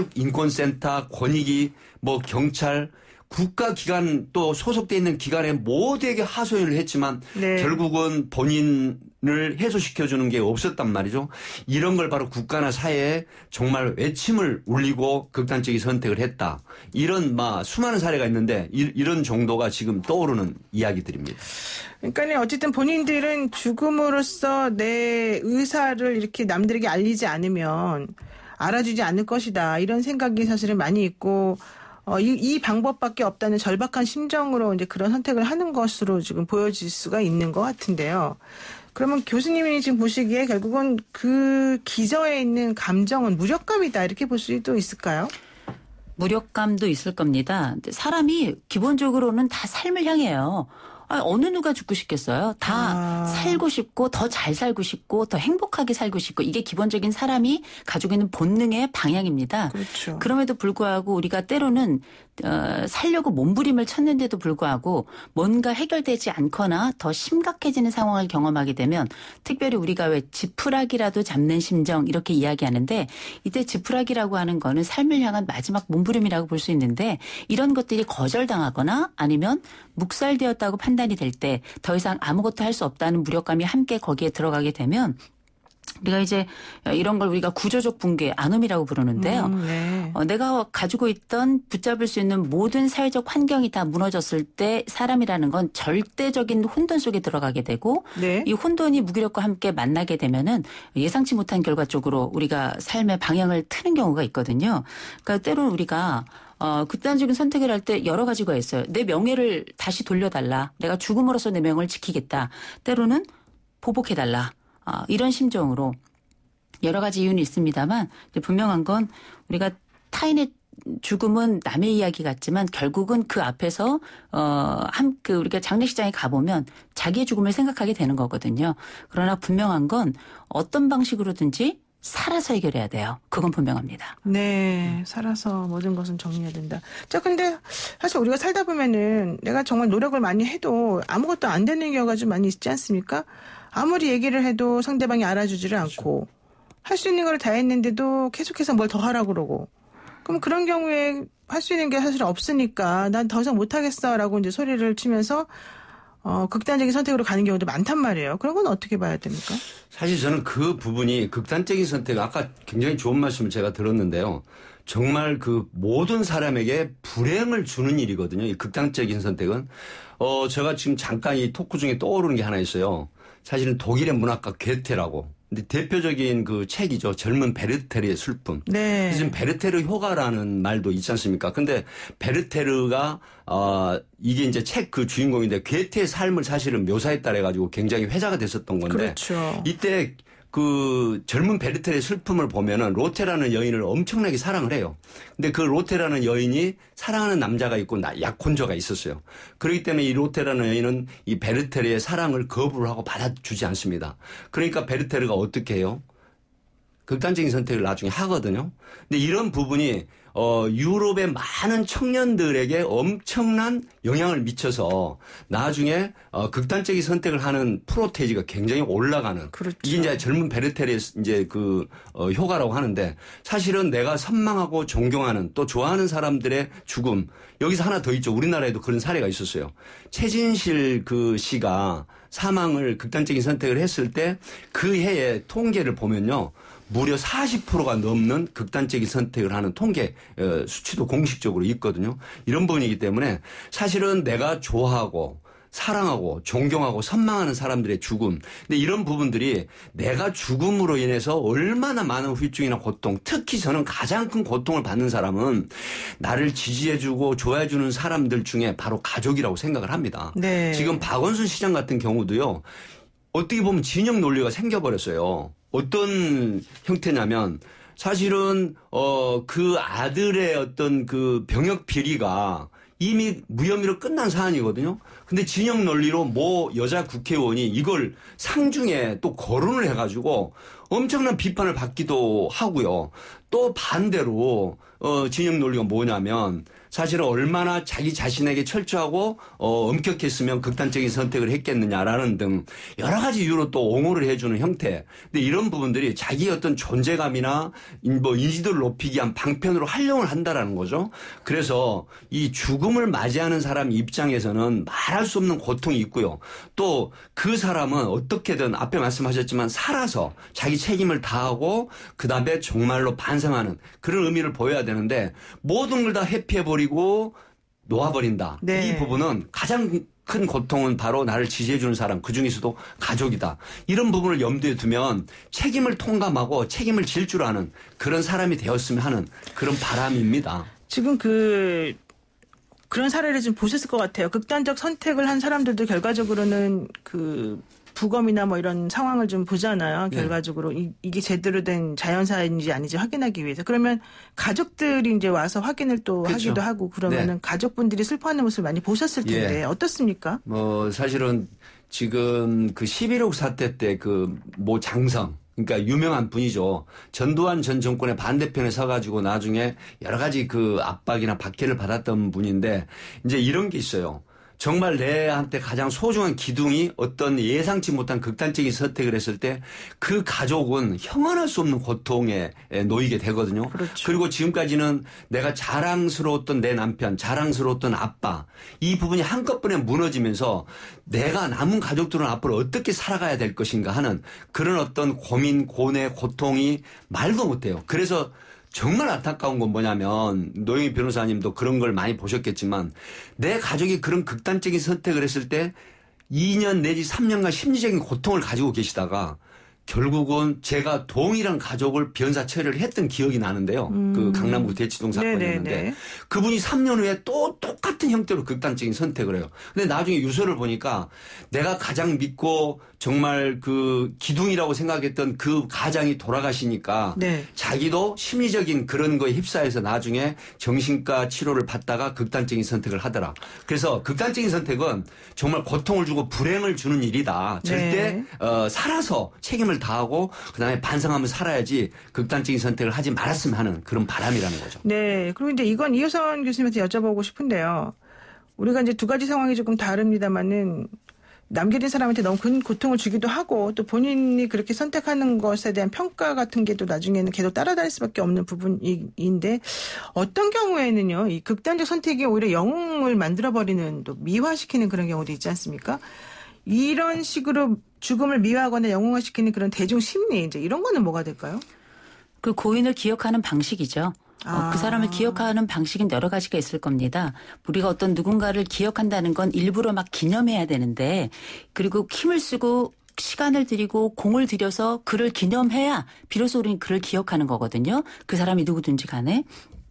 체육인권센터 권익위 뭐 경찰 국가기관 또 소속돼 있는 기관에 모두에게 하소연을 했지만 네. 결국은 본인을 해소시켜주는 게 없었단 말이죠. 이런 걸 바로 국가나 사회에 정말 외침을 울리고 극단적인 선택을 했다. 이런 막 수많은 사례가 있는데 이, 이런 정도가 지금 떠오르는 이야기들입니다. 그러니까 어쨌든 본인들은 죽음으로써 내 의사를 이렇게 남들에게 알리지 않으면 알아주지 않을 것이다. 이런 생각이 사실은 많이 있고 어, 이, 이 방법밖에 없다는 절박한 심정으로 이제 그런 선택을 하는 것으로 지금 보여질 수가 있는 것 같은데요. 그러면 교수님이 지금 보시기에 결국은 그 기저에 있는 감정은 무력감이다 이렇게 볼 수도 있을까요? 무력감도 있을 겁니다. 사람이 기본적으로는 다 삶을 향해요. 아, 어느 누가 죽고 싶겠어요? 다 아. 살고 싶고 더 잘 살고 싶고 더 행복하게 살고 싶고 이게 기본적인 사람이 가지고 있는 본능의 방향입니다. 그렇죠. 그럼에도 불구하고 우리가 때로는 어, 살려고 몸부림을 쳤는데도 불구하고 뭔가 해결되지 않거나 더 심각해지는 상황을 경험하게 되면 특별히 우리가 왜 지푸라기라도 잡는 심정 이렇게 이야기하는데 이때 지푸라기라고 하는 거는 삶을 향한 마지막 몸부림이라고 볼 수 있는데 이런 것들이 거절당하거나 아니면 묵살되었다고 판단이 될 때 더 이상 아무것도 할 수 없다는 무력감이 함께 거기에 들어가게 되면 우리가 이제 이런 걸 우리가 구조적 붕괴, 아놈이라고 부르는데요. 음, 네. 어, 내가 가지고 있던 붙잡을 수 있는 모든 사회적 환경이 다 무너졌을 때 사람이라는 건 절대적인 혼돈 속에 들어가게 되고 네. 이 혼돈이 무기력과 함께 만나게 되면은 예상치 못한 결과 쪽으로 우리가 삶의 방향을 트는 경우가 있거든요. 그러니까 때로는 우리가 어, 극단적인 선택을 할 때 여러 가지가 있어요. 내 명예를 다시 돌려달라. 내가 죽음으로써 내 명을 지키겠다. 때로는 보복해달라. 어, 이런 심정으로 여러 가지 이유는 있습니다만 분명한 건 우리가 타인의 죽음은 남의 이야기 같지만 결국은 그 앞에서 어한 그 우리가 장례식장에 가보면 자기의 죽음을 생각하게 되는 거거든요. 그러나 분명한 건 어떤 방식으로든지 살아서 해결해야 돼요. 그건 분명합니다. 네, 살아서 모든 것은 정리해야 된다. 자, 근데 사실 우리가 살다 보면은 내가 정말 노력을 많이 해도 아무것도 안 되는 경우가 좀 많이 있지 않습니까? 아무리 얘기를 해도 상대방이 알아주지를 않고 할 수 있는 걸 다 했는데도 계속해서 뭘 더 하라고 그러고 그럼 그런 경우에 할 수 있는 게 사실 없으니까 난 더 이상 못하겠어라고 이제 소리를 치면서 어, 극단적인 선택으로 가는 경우도 많단 말이에요. 그런 건 어떻게 봐야 됩니까? 사실 저는 그 부분이 극단적인 선택, 아까 굉장히 좋은 말씀을 제가 들었는데요. 정말 그 모든 사람에게 불행을 주는 일이거든요. 이 극단적인 선택은. 어, 제가 지금 잠깐 이 토크 중에 떠오르는 게 하나 있어요. 사실은 독일의 문학가 괴테라고. 근데 대표적인 그 책이죠. 젊은 베르테르의 슬픔. 네. 지금 베르테르 효과라는 말도 있지 않습니까? 근데 베르테르가 어 이게 이제 책 그 주인공인데 괴테의 삶을 사실은 묘사했다 해가지고 굉장히 회자가 됐었던 건데. 그렇죠. 이때 그 젊은 베르테르의 슬픔을 보면은 로테라는 여인을 엄청나게 사랑을 해요. 근데 그 로테라는 여인이 사랑하는 남자가 있고 약혼자가 있었어요. 그렇기 때문에 이 로테라는 여인은 이 베르테르의 사랑을 거부를 하고 받아주지 않습니다. 그러니까 베르테르가 어떻게 해요? 극단적인 선택을 나중에 하거든요. 근데 이런 부분이 어 유럽의 많은 청년들에게 엄청난 영향을 미쳐서 나중에 어 극단적인 선택을 하는 프로테이지가 굉장히 올라가는. 그렇죠. 이게 이제 젊은 베르테르의 이제 그 어 효과라고 하는데 사실은 내가 선망하고 존경하는 또 좋아하는 사람들의 죽음 여기서 하나 더 있죠. 우리나라에도 그런 사례가 있었어요. 최진실 그 씨가 사망을 극단적인 선택을 했을 때 그 해의 통계를 보면요. 무려 사십 퍼센트가 넘는 극단적인 선택을 하는 통계 수치도 공식적으로 있거든요. 이런 부분이기 때문에 사실은 내가 좋아하고 사랑하고 존경하고 선망하는 사람들의 죽음. 근데 이런 부분들이 내가 죽음으로 인해서 얼마나 많은 후유증이나 고통, 특히 저는 가장 큰 고통을 받는 사람은 나를 지지해주고 좋아해주는 사람들 중에 바로 가족이라고 생각을 합니다. 네. 지금 박원순 시장 같은 경우도요. 어떻게 보면 진영 논리가 생겨버렸어요. 어떤 형태냐면 사실은 어 그 아들의 어떤 그 병역 비리가 이미 무혐의로 끝난 사안이거든요. 근데 진영 논리로 모 여자 국회의원이 이걸 상중에 또 거론을 해가지고 엄청난 비판을 받기도 하고요. 또 반대로 어 진영 논리가 뭐냐면 사실은 얼마나 자기 자신에게 철저하고 어, 엄격했으면 극단적인 선택을 했겠느냐라는 등 여러 가지 이유로 또 옹호를 해주는 형태. 근데 이런 부분들이 자기의 어떤 존재감이나 뭐 인지도를 높이기 위한 방편으로 활용을 한다라는 거죠. 그래서 이 죽음을 맞이하는 사람 입장에서는 말할 수 없는 고통이 있고요. 또 그 사람은 어떻게든 앞에 말씀하셨지만 살아서 자기 책임을 다하고 그다음에 정말로 반성하는 그런 의미를 보여야 되는데 모든 걸 다 회피해버리고 놓아버린다. 네. 이 부분은 가장 큰 고통은 바로 나를 지지해주는 사람, 그중에서도 가족이다. 이런 부분을 염두에 두면 책임을 통감하고 책임을 질 줄 아는 그런 사람이 되었으면 하는 그런 바람입니다. 지금 그 그런 사례를 좀 보셨을 것 같아요. 극단적 선택을 한 사람들도 결과적으로는 그 부검이나 뭐 이런 상황을 좀 보잖아요. 결과적으로 네. 이, 이게 제대로 된 자연사인지 아닌지 확인하기 위해서. 그러면 가족들이 이제 와서 확인을 또 그렇죠. 하기도 하고 그러면은 네. 가족분들이 슬퍼하는 모습을 많이 보셨을 텐데 예. 어떻습니까? 뭐 사실은 지금 그 십일억 사태 때 그 모 장성 그러니까 유명한 분이죠. 전두환 전 정권의 반대편에 서가지고 나중에 여러 가지 그 압박이나 박해를 받았던 분인데 이제 이런 게 있어요. 정말 내한테 가장 소중한 기둥이 어떤 예상치 못한 극단적인 선택을 했을 때 그 가족은 형언할 수 없는 고통에 놓이게 되거든요. 그렇죠. 그리고 지금까지는 내가 자랑스러웠던 내 남편, 자랑스러웠던 아빠 이 부분이 한꺼번에 무너지면서 내가 남은 가족들은 앞으로 어떻게 살아가야 될 것인가 하는 그런 어떤 고민, 고뇌, 고통이 말도 못해요. 그래서 정말 안타까운 건 뭐냐면 노영희 변호사님도 그런 걸 많이 보셨겠지만 내 가족이 그런 극단적인 선택을 했을 때 이 년 내지 삼 년간 심리적인 고통을 가지고 계시다가 결국은 제가 동일한 가족을 변사 처리를 했던 기억이 나는데요. 음. 그 강남구 대치동 사건이었는데 그분이 삼 년 후에 또 똑같은 형태로 극단적인 선택을 해요. 근데 나중에 유서를 보니까 내가 가장 믿고 정말 그 기둥이라고 생각했던 그 가장이 돌아가시니까 네. 자기도 심리적인 그런 거에 휩싸여서 나중에 정신과 치료를 받다가 극단적인 선택을 하더라. 그래서 극단적인 선택은 정말 고통을 주고 불행을 주는 일이다. 절대 네. 어, 살아서 책임을 다하고 그다음에 반성하면서 살아야지 극단적인 선택을 하지 말았으면 하는 그런 바람이라는 거죠. 네. 그리고 이제 이건 이호선 교수님한테 여쭤보고 싶은데요. 우리가 이제 두 가지 상황이 조금 다릅니다만은 남겨진 사람한테 너무 큰 고통을 주기도 하고 또 본인이 그렇게 선택하는 것에 대한 평가 같은 게 또 나중에는 계속 따라다닐 수밖에 없는 부분인데 어떤 경우에는요. 이 극단적 선택이 오히려 영웅을 만들어버리는 또 미화시키는 그런 경우도 있지 않습니까? 이런 식으로 죽음을 미화하거나 영웅화시키는 그런 대중 심리 이제 이런 거는 뭐가 될까요? 그 고인을 기억하는 방식이죠. 아. 어, 그 사람을 기억하는 방식은 여러 가지가 있을 겁니다. 우리가 어떤 누군가를 기억한다는 건 일부러 막 기념해야 되는데 그리고 힘을 쓰고 시간을 들이고 공을 들여서 그를 기념해야 비로소 우리는 그를 기억하는 거거든요. 그 사람이 누구든지 간에.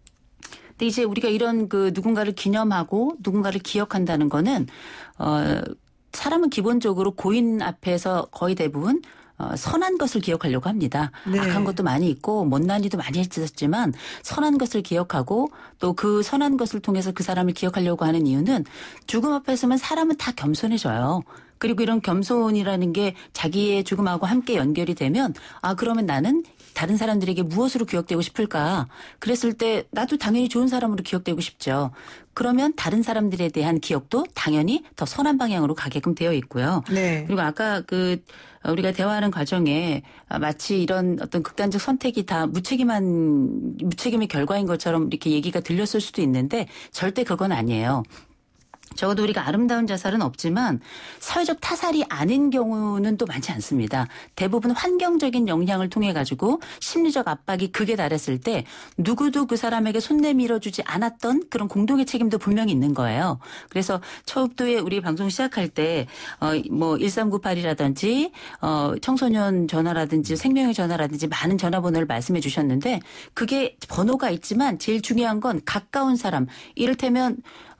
근데 이제 우리가 이런 그 누군가를 기념하고 누군가를 기억한다는 거는 어 사람은 기본적으로 고인 앞에서 거의 대부분 어, 선한 것을 기억하려고 합니다. 네. 악한 것도 많이 있고 못난 일도 많이 했었지만 선한 것을 기억하고 또 그 선한 것을 통해서 그 사람을 기억하려고 하는 이유는 죽음 앞에 서면 사람은 다 겸손해져요. 그리고 이런 겸손이라는 게 자기의 죽음하고 함께 연결이 되면 아 그러면 나는 다른 사람들에게 무엇으로 기억되고 싶을까? 그랬을 때 나도 당연히 좋은 사람으로 기억되고 싶죠. 그러면 다른 사람들에 대한 기억도 당연히 더 선한 방향으로 가게끔 되어 있고요. 네. 그리고 아까 그 우리가 대화하는 과정에 마치 이런 어떤 극단적 선택이 다 무책임한 무책임의 결과인 것처럼 이렇게 얘기가 들렸을 수도 있는데 절대 그건 아니에요. 적어도 우리가 아름다운 자살은 없지만 사회적 타살이 아닌 경우는 또 많지 않습니다. 대부분 환경적인 영향을 통해 가지고 심리적 압박이 극에 달했을 때 누구도 그 사람에게 손 내밀어주지 않았던 그런 공동의 책임도 분명히 있는 거예요. 그래서 처음부터에 우리 방송 시작할 때 어 뭐 일삼구팔이라든지 어 청소년 전화라든지 생명의 전화라든지 많은 전화번호를 말씀해 주셨는데 그게 번호가 있지만 제일 중요한 건 가까운 사람 이를테면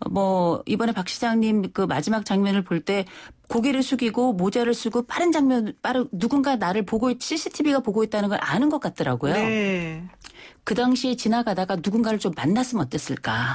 뭐 이번에 박 시장님 그 마지막 장면을 볼 때 고개를 숙이고 모자를 쓰고 빠른 장면 빠른 누군가 나를 보고 씨씨티비가 보고 있다는 걸 아는 것 같더라고요. 네. 그 당시에 지나가다가 누군가를 좀 만났으면 어땠을까?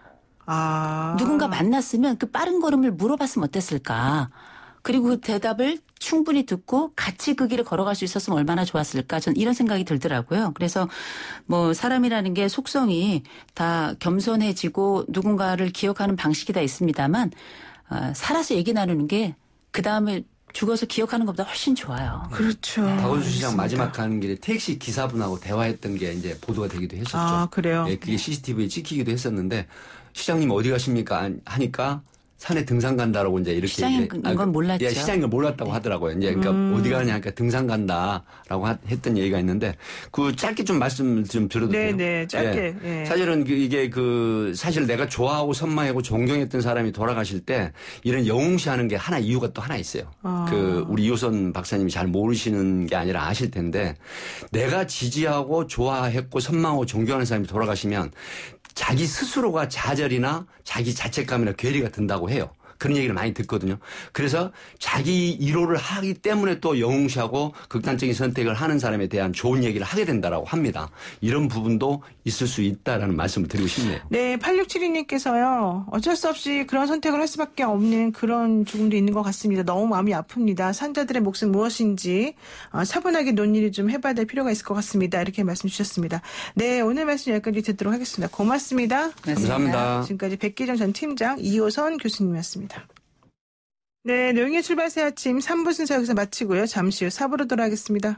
아. 누군가 만났으면 그 빠른 걸음을 물어봤으면 어땠을까? 그리고 그 대답을 충분히 듣고 같이 그 길을 걸어갈 수 있었으면 얼마나 좋았을까. 전 이런 생각이 들더라고요. 그래서 뭐 사람이라는 게 속성이 다 겸손해지고 누군가를 기억하는 방식이 다 있습니다만 어, 살아서 얘기 나누는 게 그다음에 죽어서 기억하는 것보다 훨씬 좋아요. 그렇죠. 박원순 시장 마지막 가는 길에 택시 기사분하고 대화했던 게 이제 보도가 되기도 했었죠. 아, 그래요? 네, 그게 씨씨티비에 찍히기도 했었는데 시장님 어디 가십니까? 하니까 산에 등산 간다라고 이제 이렇게. 시장인 건 아, 몰랐죠. 예, 시장인 걸 몰랐다고 하더라고요. 이제 그러니까 음. 어디 가냐 하니까 등산 간다라고 하, 했던 얘기가 있는데 그 짧게 좀 말씀 좀 드려도 네, 돼요? 네, 짧게. 예. 예. 사실은 이게 그 사실 내가 좋아하고 선망하고 존경했던 사람이 돌아가실 때 이런 영웅시하는 게 하나 이유가 또 하나 있어요. 아. 그 우리 이호선 박사님이 잘 모르시는 게 아니라 아실 텐데 내가 지지하고 좋아했고 선망하고 존경하는 사람이 돌아가시면 자기 스스로가 좌절이나 자기 자책감이나 괴리가 든다고 해요. 그런 얘기를 많이 듣거든요. 그래서 자기 위로를 하기 때문에 또 영웅시하고 극단적인 선택을 하는 사람에 대한 좋은 얘기를 하게 된다라고 합니다. 이런 부분도 있을 수 있다라는 말씀을 드리고 싶네요. 네, 팔육칠이 님께서요. 어쩔 수 없이 그런 선택을 할 수밖에 없는 그런 죽음도 있는 것 같습니다. 너무 마음이 아픕니다. 산자들의 몫은 무엇인지 차분하게 논의를 좀 해봐야 될 필요가 있을 것 같습니다. 이렇게 말씀 주셨습니다. 네, 오늘 말씀 여기까지 듣도록 하겠습니다. 고맙습니다. 감사합니다. 지금까지 백기정 전 팀장 이호선 교수님이었습니다. 하겠습니다. 네, 노영의 출발 새 아침 삼 부 순서 여기서 마치고요. 잠시 후 사 부로 돌아가겠습니다.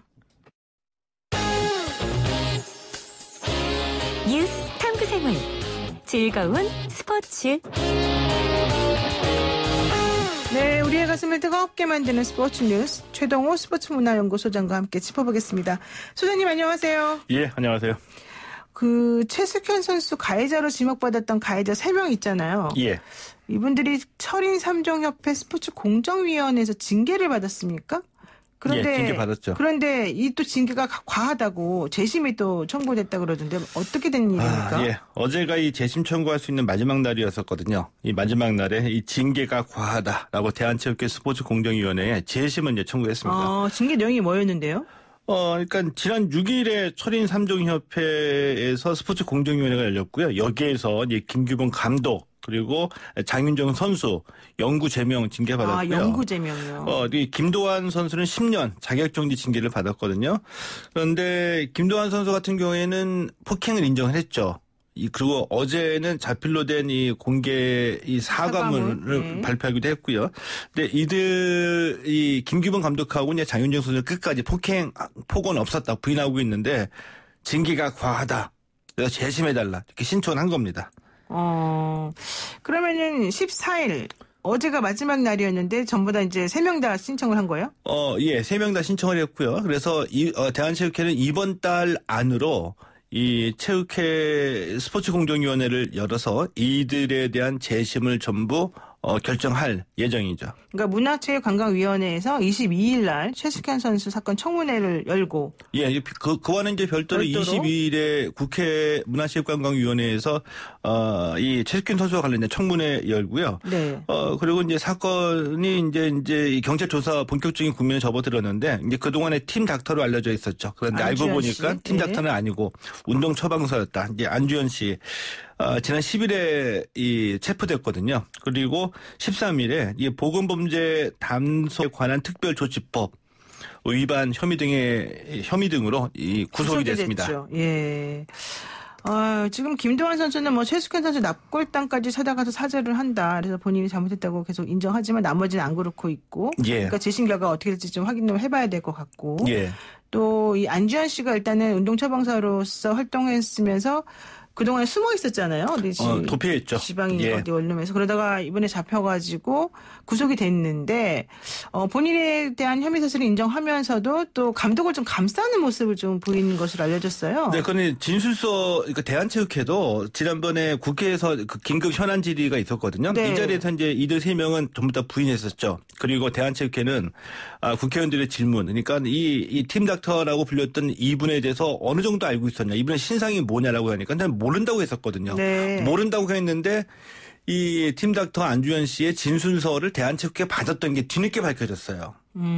뉴스 탐구생활 즐거운 스포츠. 네, 우리의 가슴을 뜨겁게 만드는 스포츠 뉴스 최동호 스포츠문화연구소장과 함께 짚어보겠습니다. 소장님 안녕하세요. 예, 안녕하세요. 그 최숙현 선수 가해자로 지목받았던 가해자 세 명 있잖아요. 예. 이분들이 철인 삼 종협회 스포츠 공정위원회에서 징계를 받았습니까? 그런데 예, 징계 받았죠. 그런데 이 또 징계가 과하다고 재심이 또 청구됐다 그러던데 어떻게 된 일입니까? 아, 예. 어제가 이 재심 청구할 수 있는 마지막 날이었었거든요. 이 마지막 날에 이 징계가 과하다라고 대한체육회 스포츠 공정위원회에 재심을 이제 청구했습니다. 어, 징계 내용이 뭐였는데요? 어, 그러니까 지난 육 일에 철인 삼 종협회에서 스포츠 공정위원회가 열렸고요. 여기에서 이제 김규봉 감독 그리고 장윤정 선수 영구 제명 징계 받았고요. 아, 영구 제명이요. 어, 이 김도환 선수는 십 년 자격정지 징계를 받았거든요. 그런데 김도환 선수 같은 경우에는 폭행을 인정을 했죠. 이 그리고 어제는 자필로 된 이 공개 이 사과문을 네. 발표하기도 했고요. 근데 이들 이 김규범 감독하고 이제 장윤정 선수 끝까지 폭행 폭언 없었다 부인하고 있는데 징계가 과하다. 그래서 재심해달라 이렇게 신청을 한 겁니다. 어, 그러면은 십사 일 어제가 마지막 날이었는데 전부 다 이제 세 명 다 신청을 한 거예요? 어, 예, 세 명 다 신청을 했고요. 그래서 이 어, 대한체육회는 이번 달 안으로 이 체육회 스포츠 공정위원회를 열어서 이들에 대한 재심을 전부 어, 결정할 예정이죠. 그러니까 문화체육관광위원회에서 이십이 일 날 최숙현 선수 사건 청문회를 열고. 예, 그, 그와는 이제 별도로, 별도로? 이십이 일에 국회 문화체육관광위원회에서 어, 이 최숙현 선수와 관련된 청문회 열고요. 네. 어, 그리고 이제 사건이 이제 이제 이 경찰 조사 본격적인 국면에 접어들었는데 이제 그동안에 팀 닥터로 알려져 있었죠. 그런데 알고 보니까 씨. 팀 닥터는 네. 아니고 운동 처방서였다. 이제 안주현 씨. 어, 지난 십 일에 이 체포됐거든요. 그리고 십삼 일에 이 보건범죄 담소에 관한 특별조치법 위반 혐의 등의 혐의 등으로 이 구속이 됐습니다. 됐죠. 예. 어, 지금 김도환 선수는 뭐 최숙현 선수 납골당까지 찾아가서 사죄를 한다. 그래서 본인이 잘못했다고 계속 인정하지만 나머지는 안 그렇고 있고. 예. 그러니까 재심 결과가 어떻게 될지 좀 확인을 해봐야 될 것 같고. 예. 또 이 안주현 씨가 일단은 운동 처방사로서 활동했으면서 그동안 숨어 있었잖아요. 어디 어, 도피했죠. 지방인 예. 어디 원룸에서. 그러다가 이번에 잡혀가지고 구속이 됐는데 어, 본인에 대한 혐의 사실을 인정하면서도 또 감독을 좀 감싸는 모습을 좀 보이는 것으로 알려졌어요. 네, 그건 진술서 그러니까 대한체육회도 지난번에 국회에서 그 긴급 현안 질의가 있었거든요. 네. 이 자리에서 이제 이들 세 명은 전부 다 부인했었죠. 그리고 대한체육회는 아, 국회의원들의 질문, 그러니까 이, 이 팀닥터라고 불렸던 이분에 대해서 어느 정도 알고 있었냐, 이분의 신상이 뭐냐라고 하니까 난 모른다고 했었거든요. 네. 모른다고 했는데 이 팀닥터 안주현 씨의 진술서를 대한체육회에 받았던 게 뒤늦게 밝혀졌어요.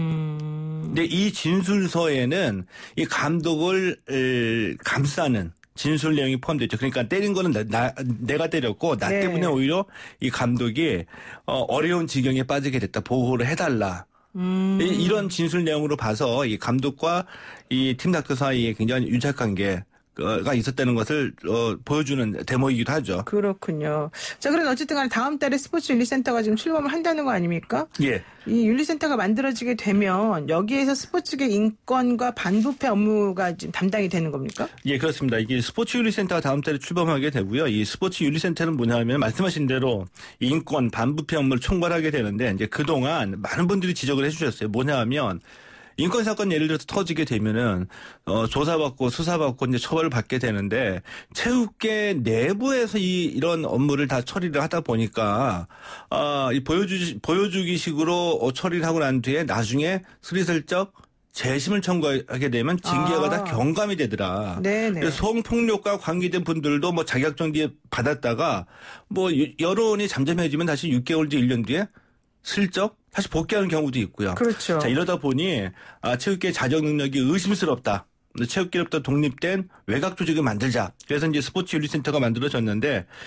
음. 근데 이 진술서에는 이 감독을 에, 감싸는 진술 내용이 포함되어 있죠. 그러니까 때린 거는 나, 나, 내가 때렸고 나 네. 때문에 오히려 이 감독이 어, 어려운 지경에 빠지게 됐다. 보호를 해달라. 음. 이, 이런 진술 내용으로 봐서 이 감독과 이 팀닥터 사이에 굉장히 유착 관계 가 있었다는 것을 어, 보여주는 대목이기도 하죠. 그렇군요. 자, 그럼 어쨌든 간에 다음 달에 스포츠 윤리센터가 지금 출범을 한다는 거 아닙니까? 예. 이 윤리센터가 만들어지게 되면 여기에서 스포츠계 인권과 반부패 업무가 지금 담당이 되는 겁니까? 예, 그렇습니다. 이게 스포츠 윤리센터가 다음 달에 출범하게 되고요. 이 스포츠 윤리센터는 뭐냐면 말씀하신 대로 인권, 반부패 업무를 총괄하게 되는데 이제 그동안 많은 분들이 지적을 해주셨어요. 뭐냐면 인권 사건 예를 들어서 터지게 되면은 어 조사받고 수사받고 이제 처벌을 받게 되는데 체육계 내부에서 이 이런 업무를 다 처리를 하다 보니까 아이 보여주 보여주기식으로 어, 처리를 하고 난 뒤에 나중에 스리슬쩍 재심을 청구하게 되면 징계가 아. 다 경감이 되더라. 네네. 그래서 성폭력과 관계된 분들도 뭐 자격정지 받았다가 뭐 여론이 잠잠해지면 다시 육 개월 뒤 일 년 뒤에 슬쩍 다시 복귀하는 경우도 있고요. 그렇죠. 자, 이러다 보니 아, 체육계 자정 능력이 의심스럽다. 체육계로부터 독립된 외곽 조직을 만들자. 그래서 이제 스포츠 윤리센터가 만들어졌는데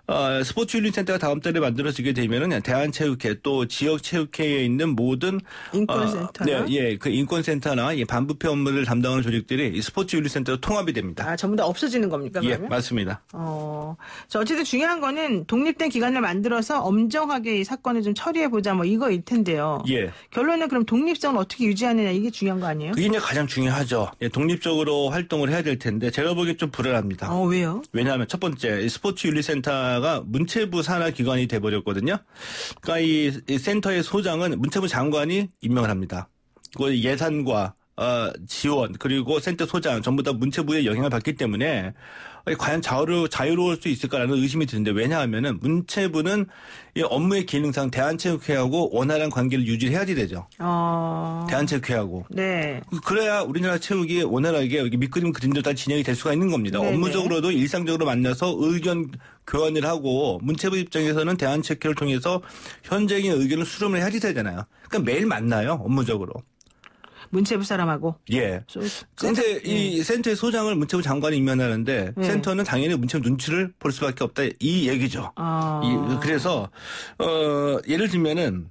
어, 스포츠윤리센터가 다음 달에 만들어지게 되면은 대한체육회 또 지역체육회에 있는 모든 인권센터나 어, 네, 예, 그 인권센터나 이 반부패 업무를 담당하는 조직들이 이 스포츠윤리센터로 통합이 됩니다. 아, 전부 다 없어지는 겁니까? 예, 그러면? 맞습니다. 어, 저 어쨌든 중요한 거는 독립된 기관을 만들어서 엄정하게 이 사건을 좀 처리해 보자 뭐 이거일 텐데요. 예. 결론은 그럼 독립성을 어떻게 유지하느냐 이게 중요한 거 아니에요? 그게 이제 가장 중요하죠. 예, 독립적으로 활동을 해야 될 텐데 제가 보기엔 좀 불안합니다. 어, 왜요? 왜냐하면 첫 번째 이 스포츠윤리센터가 문체부 산하 기관이 돼버렸거든요. 그러니까 이, 이 센터의 소장은 문체부 장관이 임명을 합니다. 그 예산과 어, 지원 그리고 센터 소장 전부 다 문체부의 영향을 받기 때문에 과연 자유로, 자유로울 수 있을까라는 의심이 드는데 왜냐하면은 문체부는 이 업무의 기능상 대한체육회하고 원활한 관계를 유지해야지 되죠. 어... 대한체육회하고. 네. 그래야 우리나라 체육이 원활하게 여기 밑그림 그림대로 다 진행이 될 수가 있는 겁니다. 네네. 업무적으로도 일상적으로 만나서 의견 교환을 하고 문체부 입장에서는 대한체육회를 통해서 현장의 의견을 수렴을 해야지 되잖아요. 그러니까 매일 만나요. 업무적으로. 문체부 사람하고. 예. 그런데 이 센터의 소장을 문체부 장관이 임명하는데 네. 센터는 당연히 문체부 눈치를 볼 수밖에 없다 이 얘기죠. 아. 이, 그래서 어, 예를 들면은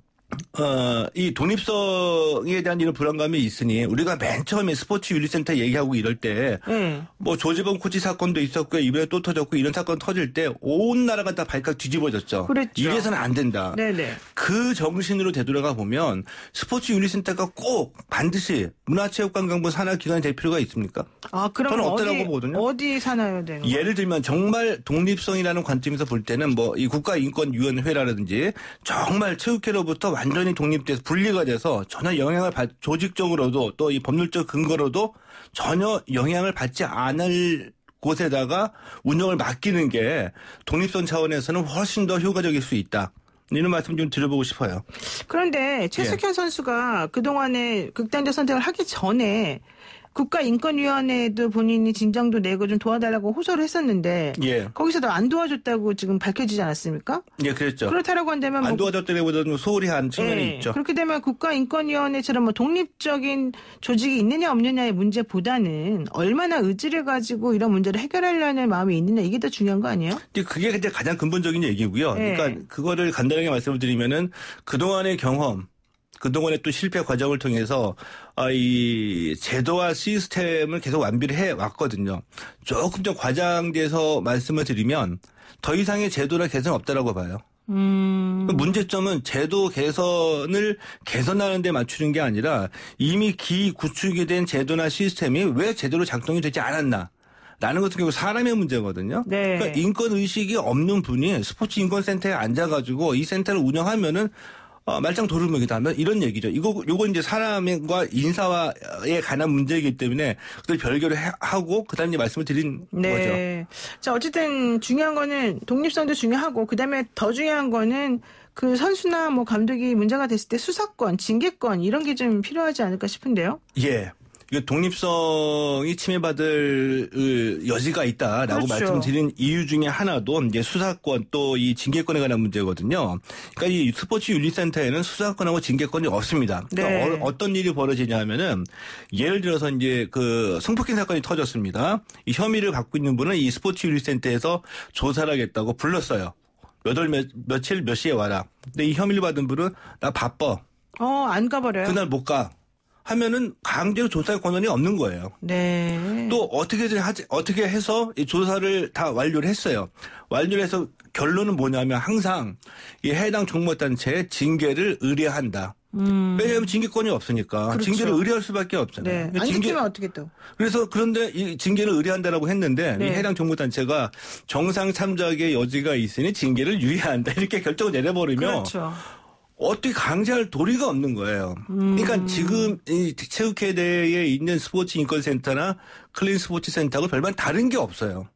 어, 이 독립성에 대한 이런 불안감이 있으니 우리가 맨 처음에 스포츠윤리센터 얘기하고 이럴 때 뭐 네. 조재범 코치 사건도 있었고 이번에 또 터졌고 이런 사건 터질 때 온 나라가 다 발칵 뒤집어졌죠. 그랬죠. 이래서는 안 된다. 네네. 그 정신으로 되돌아가 보면 스포츠윤리센터가 꼭 반드시 문화체육관광부 산하 기관이 될 필요가 있습니까? 아, 그럼 저는 어디, 없다라고 보거든요. 어디 사나요 되는 거예요? 예를 들면 정말 독립성이라는 관점에서 볼 때는 뭐 이 국가인권위원회라든지 정말 체육회로부터 완전히 독립돼서 분리가 돼서 전혀 영향을 받 조직적으로도 또 이 법률적 근거로도 전혀 영향을 받지 않을 곳에다가 운영을 맡기는 게 독립성 차원에서는 훨씬 더 효과적일 수 있다. 이런 말씀 좀 드려보고 싶어요. 그런데 최숙현 예. 선수가 그동안에 극단적 선택을 하기 전에 국가인권위원회에도 본인이 진정도 내고 좀 도와달라고 호소를 했었는데 예. 거기서도 안 도와줬다고 지금 밝혀지지 않았습니까? 예, 그랬죠. 그렇다라고 한다면 안 뭐 도와줬다기보다는 좀 소홀히 한 측면이 예, 있죠. 그렇게 되면 국가인권위원회처럼 뭐 독립적인 조직이 있느냐 없느냐의 문제보다는 얼마나 의지를 가지고 이런 문제를 해결하려는 마음이 있느냐 이게 더 중요한 거 아니에요? 그게 이제 가장 근본적인 얘기고요. 예. 그러니까 그거를 간단하게 말씀을 드리면은 그동안의 경험, 그동안의 또 실패 과정을 통해서 이 제도와 시스템을 계속 완비를 해 왔거든요. 조금 더 과장돼서 말씀을 드리면 더 이상의 제도나 개선은 없다라고 봐요. 음. 문제점은 제도 개선을 개선하는 데 맞추는 게 아니라 이미 기 구축이 된 제도나 시스템이 왜 제대로 작동이 되지 않았나. 라는 것은 결국 사람의 문제거든요. 네. 그러니까 인권 의식이 없는 분이 스포츠 인권센터에 앉아가지고 이 센터를 운영하면은 어, 말짱 도루묵이다. 이런 얘기죠. 이거, 요건 이제 사람과 인사에 관한 문제이기 때문에 그걸 별개로 해, 하고 그 다음에 이제 말씀을 드린 네. 거죠. 자, 어쨌든 중요한 거는 독립성도 중요하고 그 다음에 더 중요한 거는 그 선수나 뭐 감독이 문제가 됐을 때 수사권, 징계권 이런 게 좀 필요하지 않을까 싶은데요. 예. 독립성이 침해받을 여지가 있다라고 그렇죠. 말씀드린 이유 중에 하나도 이제 수사권 또 이 징계권에 관한 문제거든요. 그러니까 이 스포츠 윤리센터에는 수사권하고 징계권이 없습니다. 그러니까 네. 어, 어떤 일이 벌어지냐면은 예를 들어서 이제 그 성폭행 사건이 터졌습니다. 이 혐의를 받고 있는 분은 이 스포츠 윤리센터에서 조사를 하겠다고 불렀어요. 몇 월 몇, 며칠 몇 시에 와라. 근데 이 혐의를 받은 분은 나 바빠. 어, 안 가버려요. 그날 못 가. 하면은 강제로 조사할 권한이 없는 거예요. 네. 또 어떻게든 하지, 어떻게 해서 이 조사를 다 완료를 했어요. 완료를 해서 결론은 뭐냐면 항상 이 해당 종목단체에 징계를 의뢰한다. 음. 왜냐하면 징계권이 없으니까 그렇죠. 징계를 의뢰할 수밖에 없잖아요. 네. 안 징계, 지키면 어떻게 또? 그래서 그런데 이 징계를 의뢰한다라고 했는데 네. 이 해당 종목단체가 정상 참작의 여지가 있으니 징계를 유예한다 이렇게 결정을 내려버리면 그렇죠. 어떻게 강제할 도리가 없는 거예요. 음. 그러니까 지금 이 체육회대에 있는 스포츠 인권센터나 클린 스포츠 센터하고 별반 다른 게 없어요.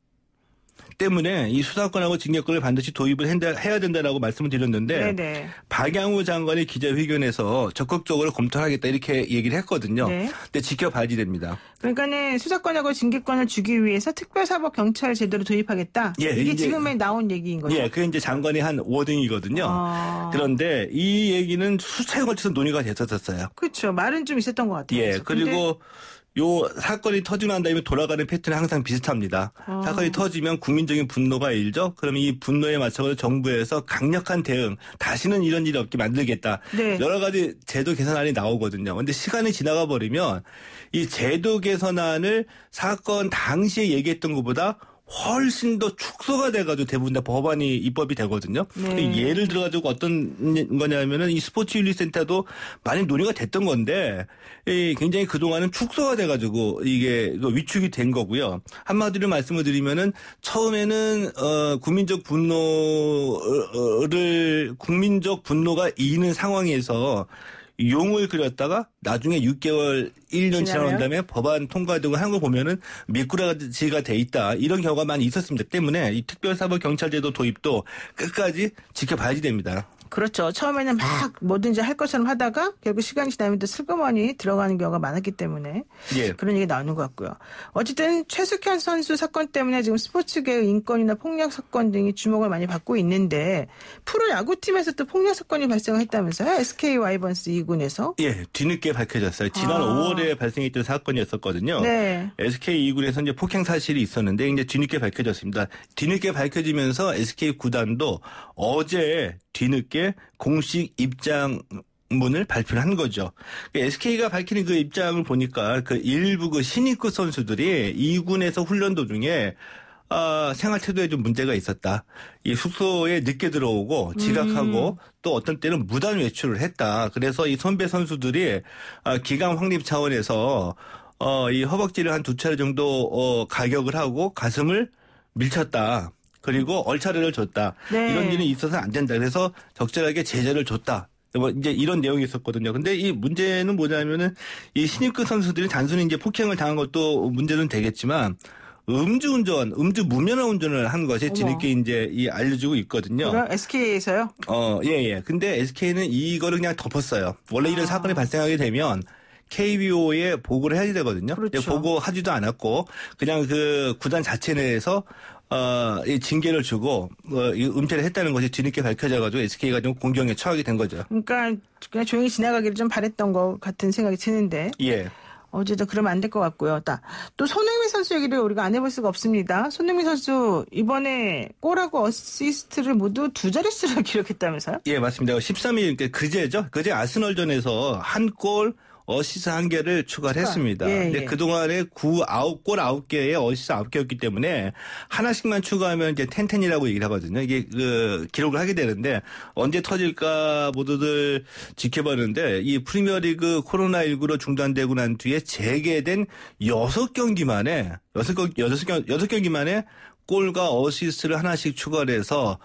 때문에 이 수사권하고 징계권을 반드시 도입을 한다, 해야 된다라고 말씀을 드렸는데 네네. 박양우 장관이 기자회견에서 적극적으로 검토하겠다 이렇게 얘기를 했거든요. 네. 근데 지켜봐야지 됩니다. 그러니까는 수사권하고 징계권을 주기 위해서 특별사법 경찰 제도를 도입하겠다. 예, 이게 이제- 지금에 나온 얘기인 거죠. 예, 그게 이제 장관이 한 워딩이거든요. 아. 그런데 이 얘기는 수차에 걸쳐서 논의가 됐었어요. 그렇죠. 말은 좀 있었던 것 같아요. 예, 근데 그리고 요 사건이 터지고 난 다음에 돌아가는 패턴이 항상 비슷합니다. 어. 사건이 터지면 국민적인 분노가 일죠. 그러면 이 분노에 맞춰서 정부에서 강력한 대응, 다시는 이런 일이 없게 만들겠다. 네. 여러 가지 제도 개선안이 나오거든요. 그런데 시간이 지나가 버리면 이 제도 개선안을 사건 당시에 얘기했던 것보다 훨씬 더 축소가 돼가지고 대부분 다 법안이 입법이 되거든요. 네. 예를 들어가지고 어떤 거냐면은 이 스포츠윤리센터도 많이 논의가 됐던 건데 굉장히 그동안은 축소가 돼가지고 이게 위축이 된 거고요. 한마디로 말씀을 드리면은 처음에는 어 국민적 분노를 국민적 분노가 이는 상황에서 용을 그렸다가 나중에 육 개월, 일 년 지난 다음에 법안 통과되고 하는 걸 보면은 미꾸라지가 돼 있다. 이런 경우가 많이 있었습니다. 때문에 이 특별사법경찰제도 도입도 끝까지 지켜봐야지 됩니다. 그렇죠. 처음에는 막 뭐든지 할 것처럼 하다가 결국 시간이 지나면 또 슬그머니 들어가는 경우가 많았기 때문에 예. 그런 얘기 나오는 것 같고요. 어쨌든 최숙현 선수 사건 때문에 지금 스포츠계의 인권이나 폭력 사건 등이 주목을 많이 받고 있는데 프로야구팀에서 또 폭력 사건이 발생했다면서요? 에스케이 와이번스 이 군에서? 예, 뒤늦게 밝혀졌어요. 지난 아. 오월에 발생했던 사건이었었거든요. 네. 에스케이 이 군에서 이제 폭행 사실이 있었는데 이제 뒤늦게 밝혀졌습니다. 뒤늦게 밝혀지면서 에스케이 구단도 어제 뒤늦게 공식 입장문을 발표를 한 거죠. 에스케이가 밝히는 그 입장을 보니까 그 일부 그 신입급 선수들이 이 군에서 훈련 도중에 아, 생활 태도에 좀 문제가 있었다. 이 숙소에 늦게 들어오고 지각하고 음. 또 어떤 때는 무단 외출을 했다. 그래서 이 선배 선수들이 아, 기강 확립 차원에서 어, 이 허벅지를 한 두 차례 정도 어, 가격을 하고 가슴을 밀쳤다. 그리고 얼차례를 줬다. 네. 이런 일이 있어서는 안 된다. 그래서 적절하게 제재를 줬다. 뭐 이제 이런 내용이 있었거든요. 근데 이 문제는 뭐냐면은 이 신입급 선수들이 단순히 이제 폭행을 당한 것도 문제는 되겠지만 음주운전, 음주 무면허 운전을 한 것이 뒤늦게 이제 이 알려지고 있거든요. 그럼 에스케이에서요? 어, 예, 예. 근데 에스케이는 이거를 그냥 덮었어요. 원래 이런 아. 사건이 발생하게 되면 케이비오에 보고를 해야 되거든요. 그렇죠. 보고하지도 않았고 그냥 그 구단 자체 내에서 어, 이 징계를 주고 어, 이 은폐를 했다는 것이 뒤늦게 밝혀져가지고 에스케이가 좀 공경에 처하게 된 거죠. 그러니까 그냥 조용히 지나가기를 좀 바랬던 것 같은 생각이 드는데. 예. 어제도 그러면 안 될 것 같고요. 또 손흥민 선수 얘기를 우리가 안 해볼 수가 없습니다. 손흥민 선수 이번에 골하고 어시스트를 모두 두 자릿수를 기록했다면서요? 예, 맞습니다. 십삼 일 그제죠. 그제 아스널전에서 한 골 어시스트 한 개를 추가를 추가. 했습니다. 예, 근데 예. 그동안에 구, 아홉 골 아홉 개에 어시스트 아홉 개였기 때문에 하나씩만 추가하면 이제 텐텐이라고 얘기를 하거든요. 이게 그 기록을 하게 되는데 언제 터질까 모두들 지켜봤는데 이 프리미어리그 코로나십구로 중단되고 난 뒤에 재개된 여섯 경기 만에 여섯 경 여섯 경 여섯 경기 만에 골과 어시스트를 하나씩 추가를 해서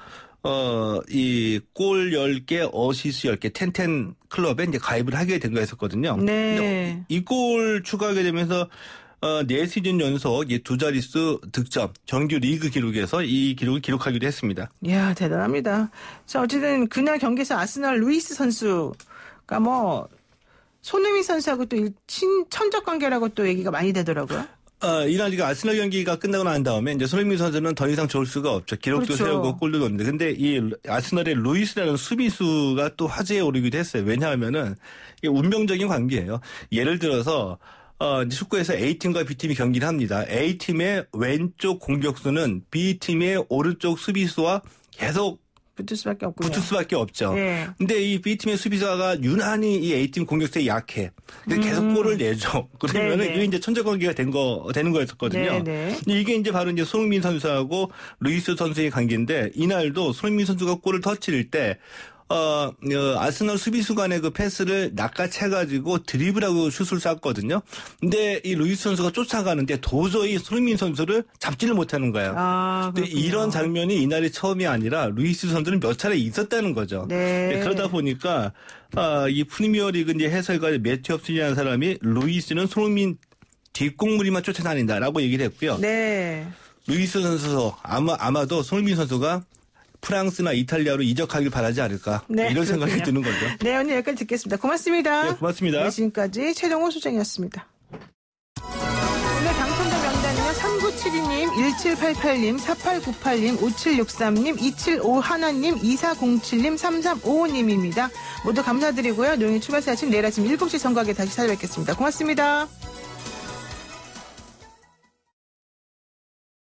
어, 이, 골 열 개, 어시스 열 개, 텐텐 클럽에 이제 가입을 하게 된 거였었거든요. 네. 이 골 추가하게 되면서, 어, 네 시즌 연속 이 두 자릿수 득점, 정규 리그 기록에서 이 기록을 기록하기도 했습니다. 이야, 대단합니다. 자, 어쨌든 그날 경기에서 아스널 루이스 선수가 뭐, 손흥민 선수하고 또 친, 천적 관계라고 또 얘기가 많이 되더라고요. 어, 이날 이거 아스널 경기가 끝나고 난 다음에 이제 손흥민 선수는 더 이상 좋을 수가 없죠. 기록도 그렇죠. 세우고 골도 넣는데. 근데 이 아스널의 루이스라는 수비수가 또 화제에 오르기도 했어요. 왜냐하면은 이게 운명적인 관계예요. 예를 들어서 어, 이제 축구에서 A팀과 B팀이 경기를 합니다. A팀의 왼쪽 공격수는 B팀의 오른쪽 수비수와 계속 붙을 수밖에 없군요. 붙을 수밖에 없죠. 예. 근데 이 B팀의 수비수가 유난히 이 A팀 공격수에 약해. 근데 계속 음. 골을 내죠. 그러면은 이게 이제 천적관계가 된 거, 되는 거였었거든요. 네네. 근데 이게 이제 바로 이제 손흥민 선수하고 루이스 선수의 관계인데 이날도 손흥민 선수가 골을 터뜨릴 때 어, 어, 아스널 수비수 간의 그 패스를 낚아채가지고 드리블하고 슛을 쐈거든요. 근데 이 루이스 선수가 쫓아가는데 도저히 손흥민 선수를 잡지를 못하는 거예요. 아, 근데 이런 장면이 이날이 처음이 아니라 루이스 선수는 몇 차례 있었다는 거죠. 네. 그러다 보니까 아, 이 프리미어리그 이제 해설가 매튜 업슨이라는 사람이 루이스는 손흥민 뒷공무리만 쫓아다닌다라고 얘기를 했고요. 네. 루이스 선수 아마 아마도 손흥민 선수가 프랑스나 이탈리아로 이적하길 바라지 않을까. 네, 이런 그렇군요. 생각이 드는 거죠. 네, 오늘 여기까지 듣겠습니다. 고맙습니다. 네, 고맙습니다. 네, 지금까지 최동호 소장이었습니다. 오늘 당첨자 명단은요. 삼구칠이 님, 일칠팔팔 님, 사팔구팔 님, 오칠육삼 님, 이칠오일 님, 이사공칠 님, 삼삼오오 님입니다. 모두 감사드리고요. 노영희 출발새 아침 내일 아침 일곱 시 정각에 다시 찾아뵙겠습니다. 고맙습니다.